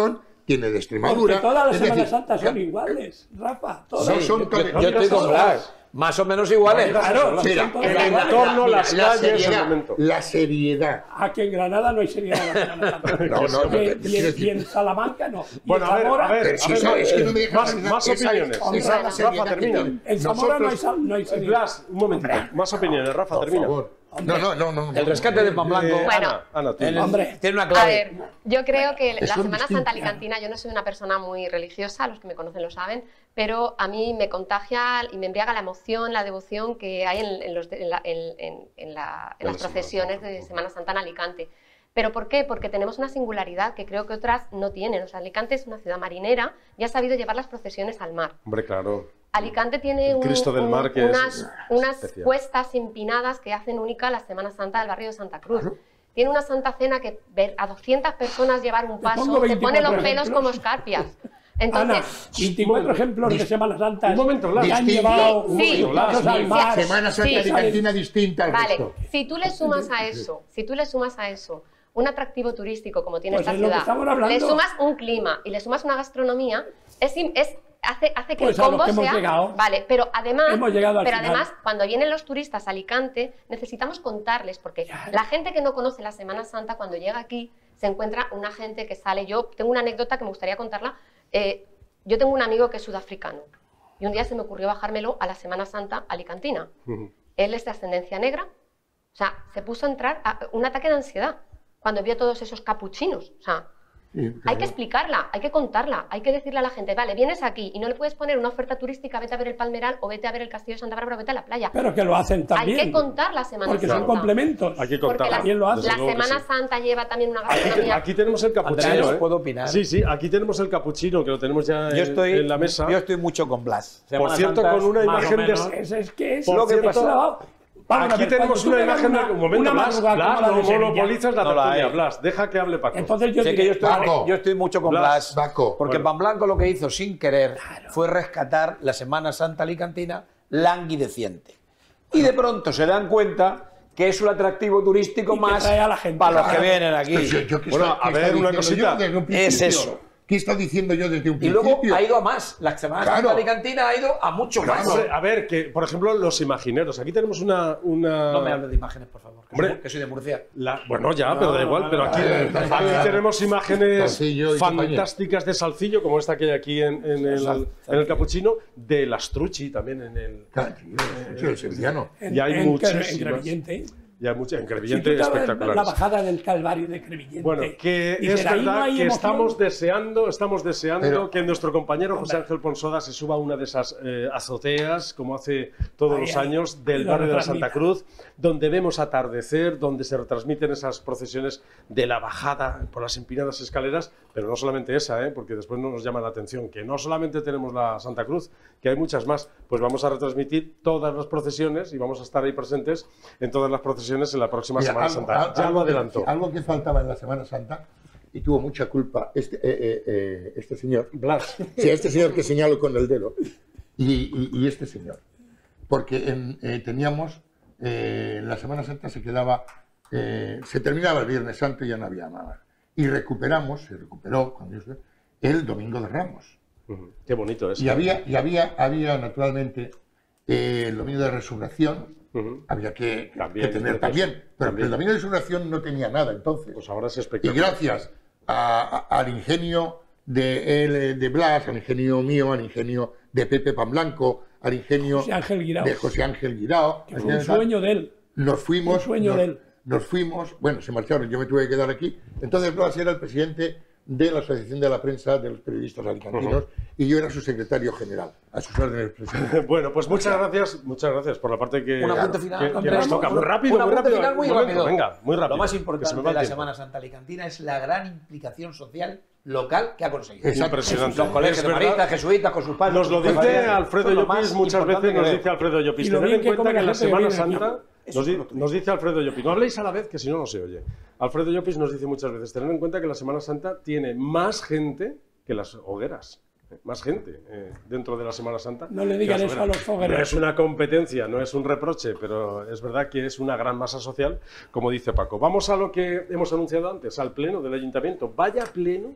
tiene de Extremadura. Porque todas las es Semanas decir, Santas son iguales, Rafa. Todas. No son yo, yo, yo estoy con Blas. Más o menos iguales. Claro, mira, son el todas iguales. entorno, las la calles, el seriedad, momento. la seriedad. Aquí en Granada no hay seriedad en la Semana Santa. No, no, no, Y- y, quiero en- decir- y en Salamanca no. Y Bueno, en a ver, Zamora- a ver, Pero si a ver, eso- es que no me dejas más, terminar. más Esa- opiniones. esa es la Rafa, seriedad que termina. tiene. En Zamora no hay, Nosotros- sal- no hay seriedad. Blas, un momentito, más opiniones, Rafa, Por termina. favor. No, no, no, no. El rescate de Pan Blanco. Eh, Bueno. Ana, Ana, tú. el- Hombre. tiene una A clave. ver, yo creo que la Son Semana distintas. Santa alicantina, yo no soy una persona muy religiosa, los que me conocen lo saben, pero a mí me contagia y me embriaga la emoción, la devoción que hay en, en los de- en la- en- en- en la- en las procesiones de Semana Santa en Alicante. ¿Pero por qué? Porque tenemos una singularidad que creo que otras no tienen. O sea, Alicante es una ciudad marinera y ha sabido llevar las procesiones al mar. Hombre, claro. Alicante tiene El un- Cristo del un- Mar, que es unas, unas especial. cuestas empinadas que hacen única la Semana Santa del barrio de Santa Cruz. Tiene una Santa Cena que ver a doscientas personas llevar un pongo paso te pone los veinticuatro pelos ejemplos. como escarpias. Ana, Entonces, veinticuatro ejemplos de Semana Santa Un momento, Blas. que han Distinto. llevado Sí, unos sí. pasos Sí, al sí. mar. Semana Santa Sí. alicantina distinta al vale, resto. si tú le sumas a eso, si tú le sumas a eso un atractivo turístico como tiene Pues esta es lo que ciudad, estamos hablando. le sumas un clima y le sumas una gastronomía, es, im- es hace, hace que Pues el a lo combo que hemos sea llegado. vale, pero además, Hemos llegado al pero final. además cuando vienen los turistas a Alicante necesitamos contarles porque la gente que no conoce la Semana Santa cuando llega aquí se encuentra una gente que sale. Yo tengo una anécdota que me gustaría contarla. Eh, yo tengo un amigo que es sudafricano y un día se me ocurrió bajármelo a la Semana Santa alicantina. Ujú. Él es de ascendencia negra, o sea, se puso a entrar a un ataque de ansiedad cuando vio todos esos capuchinos. O sea, Sí, hay claro. que explicarla, hay que contarla, hay que decirle a la gente, vale, vienes aquí y no le puedes poner una oferta turística, vete a ver el Palmeral o vete a ver el Castillo de Santa Bárbara o vete a la playa. Pero que lo hacen también. Hay que contar la Semana Porque Santa. son complementos. Hay que Porque contarla. la, También lo hacen. Desde la luego que Semana sí. Santa lleva también una Aquí, te- gastronomía. aquí tenemos el capuchino. Andrea, ¿eh? ¿puedo opinar? Sí, sí, aquí tenemos el capuchino, que lo tenemos ya Yo en, estoy, en la mesa. yo estoy mucho con Blas. Por Semana cierto, Santa con una más o imagen de... menos. Es, es que es Por lo que cierto, pasó. Vamos a Aquí ver, tenemos cuando tú una te das imagen de... una- Un momento, una Blas, madrugada Blas, como la no de Sevilla. monopolizas la No la tertulia, hay. Blas, deja que hable Paco. Entonces yo Sé diré, que yo estoy, Paco. yo estoy mucho con Blas, Blas, Paco. porque Bueno. Pan Blanco lo que hizo sin querer fue rescatar la Semana Santa alicantina languideciente. Y de pronto se dan cuenta que es un atractivo turístico Y que más trae a la gente. para los que Claro. vienen aquí. Pero yo- yo qué Bueno, está- a qué ver, está una diciendo cosita. yo desde un Es principio? eso. ¿Qué está diciendo yo desde un Y principio? luego ha ido a más. La Semana Santa Claro. alicantina ha ido a mucho más. Hombre, a ver, que por ejemplo los imagineros. Aquí tenemos una... una... No me hables de imágenes, por favor. Que, Hombre. soy, que soy de Murcia. La- bueno, ya, pero da igual. Pero aquí, eh, aquí eh, tenemos imágenes Salcillo y compañía. fantásticas de Salcillo, como esta que hay aquí en, en el, Sal- en el capuchino, de Lastrucci también en el... Claro, tío, el sevillano. en, y hay en, muchísimas. en Crevillente. Y hay muchas, en Si Crevillente tú te ves espectaculares. la bajada del Calvario de Crevillente. Bueno, que dices, es ahí no verdad hay que emoción. estamos deseando, estamos deseando Pero- que nuestro compañero José Ángel Ponsoda se suba a una de esas eh, azoteas, como hace todos Ahí, los ahí, años, y del lo barrio de la retransmita. Santa Cruz, donde vemos atardecer, donde se retransmiten esas procesiones de la bajada por las empinadas escaleras, pero no solamente esa, ¿eh? Porque después no nos llama la atención, que no solamente tenemos la Santa Cruz, que hay muchas más, pues vamos a retransmitir todas las procesiones y vamos a estar ahí presentes en todas las procesiones en la próxima Mira, Semana algo- Santa. al- Ya algo lo que- adelantó. Algo que faltaba en la Semana Santa y tuvo mucha culpa este, eh, eh, eh, este señor. Blas. Sí, este señor que señalo con el dedo y, y- y este señor. Porque en- eh, teníamos, eh, en la Semana Santa se quedaba, eh, se terminaba el Viernes Santo y ya no había nada. Y recuperamos, se recuperó cuando yo sé, el Domingo de Ramos. Ujú. Qué bonito es. Y había, y había, había naturalmente eh, el Domingo de Resurrección, Ujú. había que, También, que tener precioso. también. Pero También. el Domingo de Resurrección no tenía nada entonces. Pues ahora es Y espectacular. gracias a- a- al ingenio de, él, de Blas, al ingenio mío, al ingenio de Pepe Pan Blanco, al ingenio José Ángel Guirao. de José Ángel Guirao, Que fue un sueño de él. nos fuimos, un sueño nos, de él. nos fuimos, bueno, se marcharon, yo me tuve que quedar aquí. Entonces Blas era el presidente de la Asociación de la Prensa de los Periodistas Alicantinos y yo era su secretario general, a sus órdenes, presidente. Bueno, pues muchas gracias, muchas gracias por la parte que, Un apunte final, que- que Andrés. nos toca. Muy Un rápido, muy apunte rápido. final muy un momento, rápido. Venga, muy rápido. Lo más que se me importante va de el la tiempo. Semana Santa alicantina es la gran implicación social local que ha conseguido. Exacto. Impresionante. Los colegios Es de verdad. maristas, jesuitas, con sus padres. Nos lo sus dice familias. Alfredo Eso es lo Llopis más muchas importante veces, que nos veo. dice Alfredo Llopis. Y lo Tened bien en que cuenta come que la en la gente que Semana viene aquí. Santa nos, di- nos dice Alfredo Llopis. No habléis a la vez que si no, no se oye. Alfredo Llopis nos dice muchas veces, tened en cuenta que la Semana Santa tiene más gente que las hogueras. Más gente eh, dentro de la Semana Santa. No le que digan las eso a hogueras. los fogueros. No es una competencia, no es un reproche, pero es verdad que es una gran masa social, como dice Paco. Vamos a lo que hemos anunciado antes, al pleno del Ayuntamiento. Vaya pleno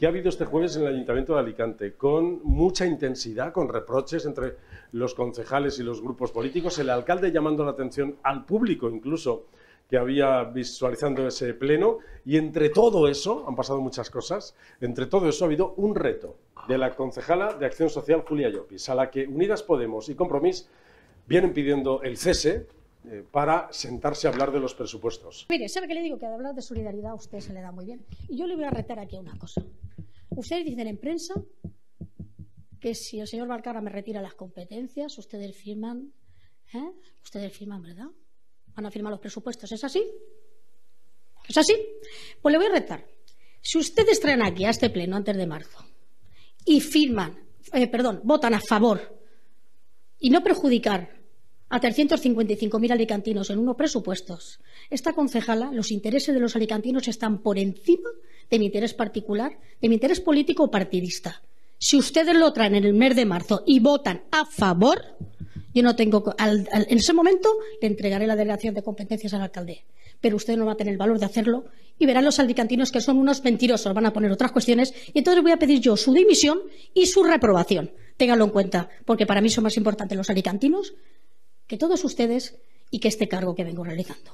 que ha habido este jueves en el Ayuntamiento de Alicante, con mucha intensidad, con reproches entre los concejales y los grupos políticos, el alcalde llamando la atención al público incluso que había visualizando ese pleno, y entre todo eso, han pasado muchas cosas, entre todo eso ha habido un reto de la concejala de Acción Social, Julia Llopis, a la que Unidas Podemos y Compromís vienen pidiendo el cese eh, para sentarse a hablar de los presupuestos. Mire, ¿sabe qué le digo? Que de hablar de solidaridad a usted se le da muy bien. Y yo le voy a retar aquí a una cosa. Ustedes dicen en prensa que si el señor Valcarra me retira las competencias, ustedes firman, ¿eh? Ustedes firman, ¿verdad? Van a firmar los presupuestos, ¿es así? ¿Es así? Pues le voy a retar. Si ustedes traen aquí a este pleno antes de marzo y firman, eh, perdón, votan a favor y no perjudicar a trescientos cincuenta y cinco mil alicantinos en unos presupuestos, esta concejala, los intereses de los alicantinos están por encima de mi interés particular, de mi interés político o partidista. Si ustedes lo traen en el mes de marzo y votan a favor, yo no tengo, al, al, en ese momento le entregaré la delegación de competencias al alcalde, pero usted no va a tener el valor de hacerlo y verán los alicantinos que son unos mentirosos, van a poner otras cuestiones y entonces voy a pedir yo su dimisión y su reprobación. Ténganlo en cuenta, porque para mí son más importantes los alicantinos que todos ustedes y que este cargo que vengo realizando.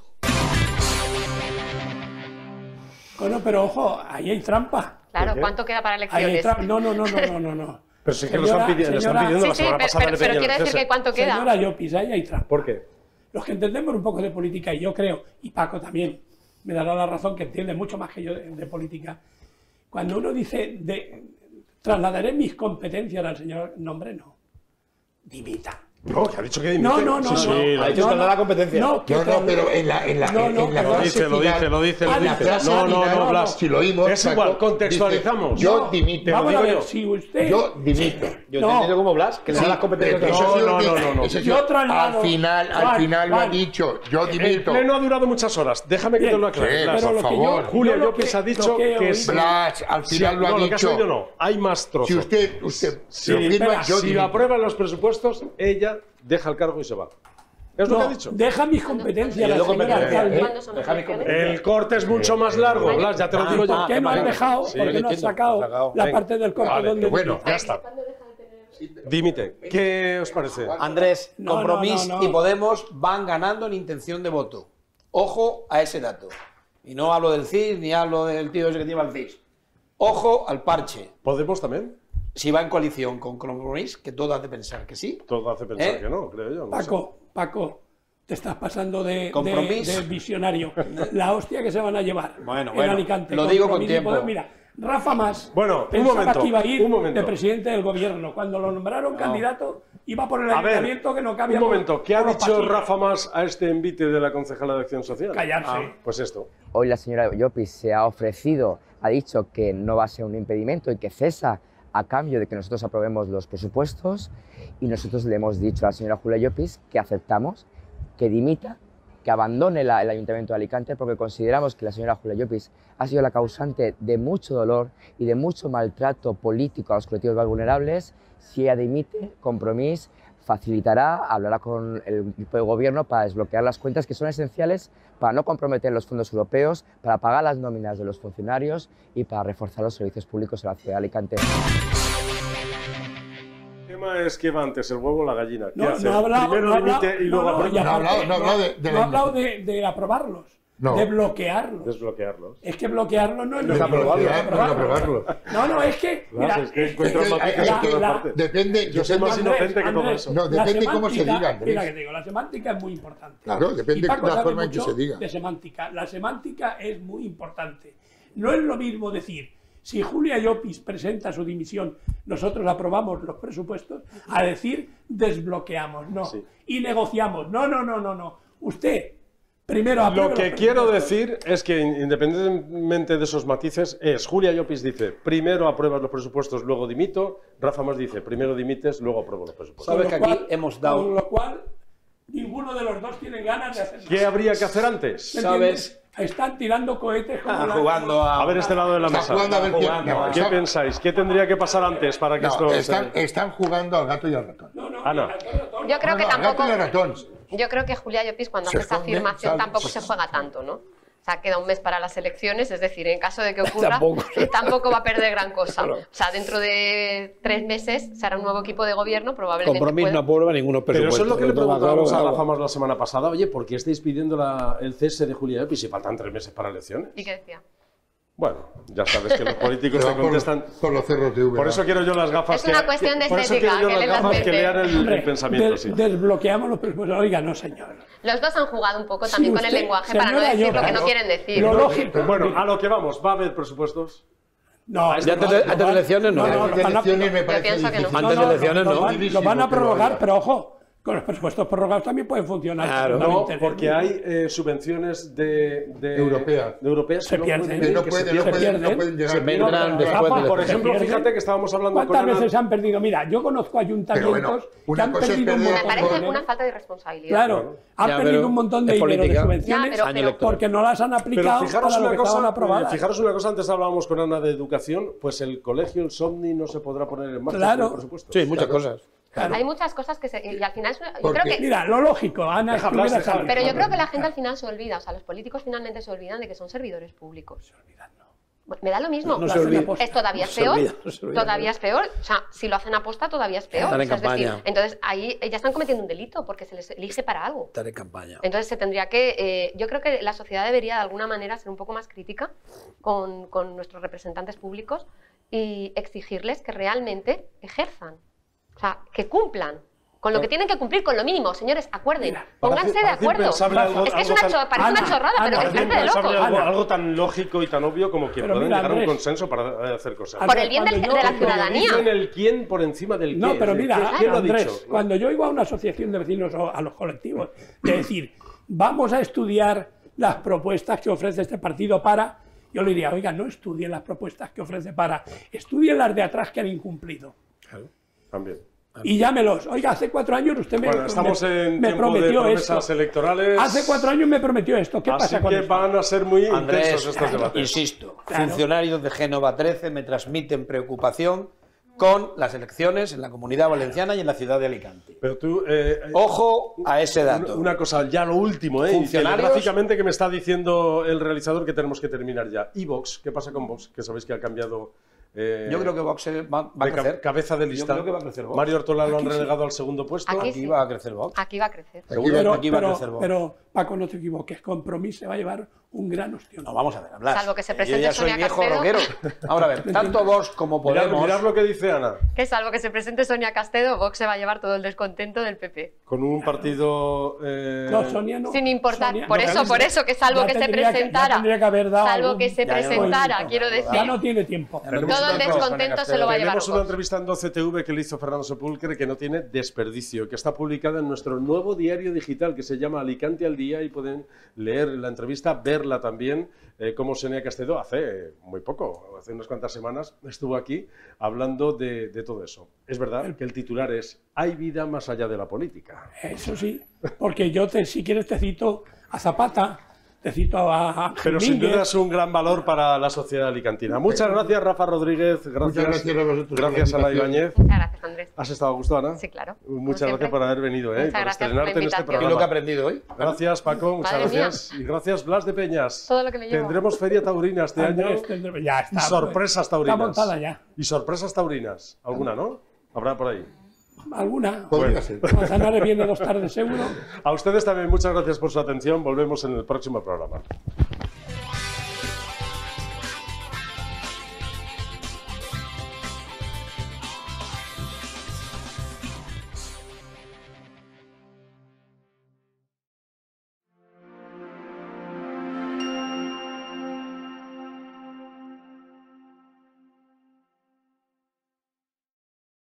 Bueno, pero ojo, ahí hay trampa. Claro, ¿cuánto queda para elecciones? No, no, no, no, no, no, no. Pero sí que señora, lo están pidiendo, lo están pidiendo sí, la semana sí, pasada. Pero, pero, pero quiere decir que cuánto queda. Señora Llopis, ahí hay trampa. ¿Por qué? Los que entendemos un poco de política, y yo creo, y Paco también, me dará la razón, que entiende mucho más que yo de, de política, cuando uno dice, de, trasladaré mis competencias al señor, nombre no, dimita. No, que ha dicho que dimite. No, no, no. Sí, sí, no, no, ha dicho no, que no da competencia. No, no, no, pero en la, en la, no, no, en la lo dice, lo dice, lo dice, lo dice. No, no, no, Blas. Si lo oímos, es igual, Paco, contextualizamos. Dice, yo dimito. Vamos lo a digo ver, yo. si usted... Yo dimito. Yo no. entiendo como Blas, que le sí, da las competencias. No, no, no, no, no. Yo al final, al vale, final vale. lo ha dicho, yo dimito. El pleno ha durado muchas horas. Déjame que Bien, te lo aclare. sí, Blas, por por favor. Yo, Julia yo lo Llopis que- ha dicho lo que he que... oído- Blas, al final Sí, lo ha no, lo que has dicho. oído no, hay más trozos. Si usted, usted Sí, lo firma, espera, yo si dimito. aprueban los presupuestos, ella deja el cargo y se va. Es lo No, que ha dicho. deja mis competencias, Yo la tengo señora competencia, alcalde. ¿Cuándo son las Deja mi elecciones? El corte es mucho más largo, Blas, ya te lo digo yo. ¿Por qué no has dejado? Sí, ¿Por qué no has entiendo, sacado sacado. la Venga. parte del corte Vale, donde... bueno, Ya está. Dimite. ¿Qué os parece? Andrés, No, Compromís no, no, no. y Podemos van ganando en intención de voto. Ojo a ese dato. Y no hablo del C I S ni hablo del tío ese que lleva el C I S. Ojo al parche. ¿Podemos también? Si va en coalición con Compromís, que todo hace pensar que sí. Todo hace pensar ¿Eh? que no, creo yo. No Paco, Paco, te estás pasando de, de, Compromís. de visionario. La hostia que se van a llevar Bueno, en bueno, Alicante. lo digo con Compromís y tiempo. Podemos. Mira, Rafa Mas Bueno, un pensaba momento, que iba a ir un momento. de presidente del gobierno. Cuando lo nombraron candidato, iba por el A ver, ayuntamiento que no cabía. un momento. ¿Qué ha por los dicho pasillos. Rafa Mas a este envite de la concejala de Acción Social? Callarse. Ah, pues esto. Hoy la señora Llopis se ha ofrecido, ha dicho que no va a ser un impedimento y que cesa a cambio de que nosotros aprobemos los presupuestos, y nosotros le hemos dicho a la señora Julia Llopis que aceptamos, que dimita, que abandone la, el Ayuntamiento de Alicante, porque consideramos que la señora Julia Llopis ha sido la causante de mucho dolor y de mucho maltrato político a los colectivos más vulnerables. Si ella dimite, Compromís facilitará, hablará con el equipo de gobierno para desbloquear las cuentas que son esenciales para no comprometer los fondos europeos, para pagar las nóminas de los funcionarios y para reforzar los servicios públicos en la ciudad de Alicante. El tema es que va antes, el huevo o la gallina. ¿Qué No, hace? no ha hablado, Primero no ha dimite hablado- y luego no, no, aprueba. y aparte, No ha hablado- no ha hablado de- de no ha la- hablado de, de aprobarlos, No. de bloquearlos. Desbloquearlos. Es que bloquearlos no es No lo es mismo que aprobarlo, no es aprobarlos. aprobarlo. No, no, es que, Blas, mira, es que es- encuentras es que- matices es en que todas la- partes. Depende, Yo soy depende- más inocente que todo Andrés, eso. No, la depende cómo se semántica- diga, Andrés. Mira que te digo, la semántica es muy importante. Claro, depende Y Paco de la sabe forma en que mucho se diga. De semántica. La semántica es muy importante. No es lo mismo decir, si Julia Llopis presenta su dimisión, nosotros aprobamos los presupuestos, a decir desbloqueamos, no. Sí. Y negociamos. No, no, no, no, no. Usted primero apruebe Lo que los quiero presupuestos. decir es que, independientemente de esos matices, es Julia Llopis dice, primero apruebas los presupuestos, luego dimito. Rafa Mas dice, primero dimites, luego apruebo los presupuestos. Sabes Con que lo aquí cual- hemos dado- Con lo cual, ninguno de los dos tiene ganas de hacer ¿Qué habría que hacer antes? ¿Me ¿Sabes? entiendes? Están tirando cohetes como Ah, la- jugando a... A ver este lado de la Está mesa. jugando a ver quién- jugando, no, ¿Qué está- pensáis? ¿Qué tendría que pasar antes para que no, esto... están, se- están jugando al gato y al ratón. No, no, Ana. Yo creo No, que no, al tampoco. gato y al ratón. Yo creo que Julia Llopis cuando Se hace esta esconde, afirmación ¿sabes? tampoco se juega tanto, ¿no? O sea, queda un mes para las elecciones, es decir, en caso de que ocurra, Tampoco. tampoco va a perder gran cosa. Claro. O sea, dentro de tres meses será un nuevo equipo de gobierno, probablemente Compromiso pueda- no aprueba ninguno Pero presupuesto. eso es lo que le Lo toma preguntábamos claro, a claro. Rafa Mas la semana pasada. Oye, ¿por qué estáis pidiendo la- el cese de Julia Llopis si faltan tres meses para elecciones? ¿Y qué decía? Bueno, ya sabes que los políticos Pero te por- contestan... por los cerros de Úbeda. Por eso quiero yo las gafas Es que... una cuestión de por eso estética, quiero yo que las leen las gafas que mentes. lean el, Hombre, el pensamiento, des- sí. Desbloqueamos los presupuestos. Oiga, no, señor. Los dos han jugado un poco Si también con el usted, lenguaje para no señora decir lo Llopis, que no quieren decir. Lo lógico. Bueno, a lo que vamos, ¿va a haber presupuestos? No, Ya antes de- antes de elecciones no. no, no, Antes de van a- elecciones me Yo parece pienso que no. difícil. Antes de elecciones lo no. van, lo van a que lo prorrogar, haya. pero ojo, con los presupuestos prorrogados también pueden funcionar. Claro. No, perfectamente. porque hay eh, subvenciones de, de Europeas. de europeas Se que pierden. no Que no que pueden, se no pierden. pueden, no pierden. pueden llegar. Se vendrán Claro, después claro. de la Por Se ejemplo, pierden. fíjate que estábamos hablando con ¿Cuántas Ana... veces se han perdido? Mira, yo conozco ayuntamientos Pero bueno, que una han cosa es perdido un perder- Me montón de parece dinero. una falta de responsabilidad. Claro, han Ya, perdido pero un montón de es dinero de política. subvenciones Ya, pero- Año pero- electoral. porque no las han Pero aplicado fijaros para lo una, que estaban cosa, aprobadas. eh, fijaros una cosa, antes hablábamos con Ana de educación, pues el colegio, el SOMNI, no se podrá poner en marcha Claro. sin presupuesto. Sí, muchas cosas. Claro. Hay muchas cosas que se... Y al final... es una- Yo Porque- creo que... Mira, lo lógico, Ana, Deja tú hubieras hablar, deja sabido. Pero yo creo que la gente al final se olvida, o sea, los políticos finalmente se olvidan de que son servidores públicos. Se olvidan, no. Me da lo mismo. No Lo se hacen olvida. aposta. Es todavía No se peor. olvida, no se olvida. Todavía es peor. O sea, si lo hacen aposta, todavía es peor. Están en O sea, es decir, campaña. entonces ahí ya están cometiendo un delito porque se les elige para algo. Estar en campaña. Entonces se tendría que, eh, yo creo que la sociedad debería de alguna manera ser un poco más crítica con, con nuestros representantes públicos y exigirles que realmente ejerzan, o sea, que cumplan con lo que tienen que cumplir, con lo mínimo. Señores, acuerden, pónganse de parece acuerdo. impensable algo- Es que es algo una, tan- cho- parece Ana, una chorrada, Ana, pero es Parece gente de locos. impensable algo, Ana. algo tan lógico y tan obvio como que Pero pueden mira, llegar a un Andrés. consenso para eh, hacer cosas. Por el bien del- Cuando de la yo- ciudadanía. Dicen el quién por encima del qué. No, pero ¿Quién- mira, ¿quién lo ha Andrés, dicho? cuando yo iba a una asociación de vecinos o a los colectivos, de decir, vamos a estudiar las propuestas que ofrece este partido para, yo le diría, oiga, no estudien las propuestas que ofrece para, estudien las de atrás que han incumplido. También. Y llámelos. Oiga, hace cuatro años usted me, Bueno, estamos me- en me tiempo de prometió promesas esto. electorales. Hace cuatro años me prometió esto. ¿Qué Así pasa con que esto? van a ser muy Andrés, intensos estos debates. insisto, Claro. funcionarios de Génova trece me transmiten preocupación con las elecciones en la Comunidad Valenciana y en la ciudad de Alicante. Pero tú, eh, eh, Ojo a ese una, dato. una cosa, ya lo último, ¿eh? Funcionarios- Gráficamente que me está diciendo el realizador que tenemos que terminar ya. ¿Y Vox? ¿Qué pasa con Vox? Que sabéis que ha cambiado... eh, Yo creo que Vox va, va a de ca- crecer. cabeza de Yo lista. creo que va a crecer Vox. Mario Ortola lo han Aquí sí. relegado al segundo puesto. Aquí Aquí sí. va a crecer Vox. Aquí va a crecer. Seguro Pero, que aquí va a pero- crecer Vox. pero, Paco, no te equivoques, Compromís se va a llevar un gran ostión. No, vamos a ver, hablar. Salvo que se Yo presente ya soy Sonia viejo Castedo. rockero. Ahora a ver, tanto Vox como Mirad, Podemos... mirad lo que dice Ana. Que salvo que se presente Sonia Castedo, Vox se va a llevar todo el descontento del P P. Con un partido... eh, No, Sonia no. Sin importar. Sonia- por no, eso, por eso, que salvo ya que se tendría que- ya presentara. tendría que haber dado salvo algún- que se Ya, ya, presentara, ya, quiero ya, decir. Ya no tiene tiempo. Tenemos Todo el una- descontento se lo va a llevar Tenemos una Vox. entrevista en doce T V que le hizo Fernando Sepúlcre que no tiene desperdicio, que está publicada en nuestro nuevo diario digital que se llama Alicante al Día y pueden leer la entrevista, verla también, eh, como Sonia Castedo hace muy poco, hace unas cuantas semanas, estuvo aquí hablando de, de todo eso. Es verdad que el titular es «Hay vida más allá de la política». Eso sí, porque yo, te, si quieres, te cito a Zapata, te cito a Ángel Pero sin Mínguez. duda es un gran valor para la sociedad alicantina. Muchas gracias, Rafa Rodríguez. Gracias, Muchas gracias a vosotros. gracias a la invitación. Ibáñez. Muchas gracias, Andrés. ¿Has estado a gusto, Ana? Sí, claro. Muchas Como gracias siempre. por haber venido, ¿eh? Muchas por gracias por la estrenarte en este invitación. ¿Y lo que he programa. aprendido hoy? Gracias, Paco. Muchas Madre mía. gracias. Y gracias, Blas de Peñas. Todo lo que me llevo. Tendremos Feria Taurina este Andrés, año. tendremos- ya está, Y sorpresas está taurinas. montada ya. Y sorpresas taurinas. ¿Alguna, no? Habrá por ahí. ¿Alguna? Podría ser. Manzanares viene dos tardes seguro. A ustedes también muchas gracias por su atención. Volvemos en el próximo programa.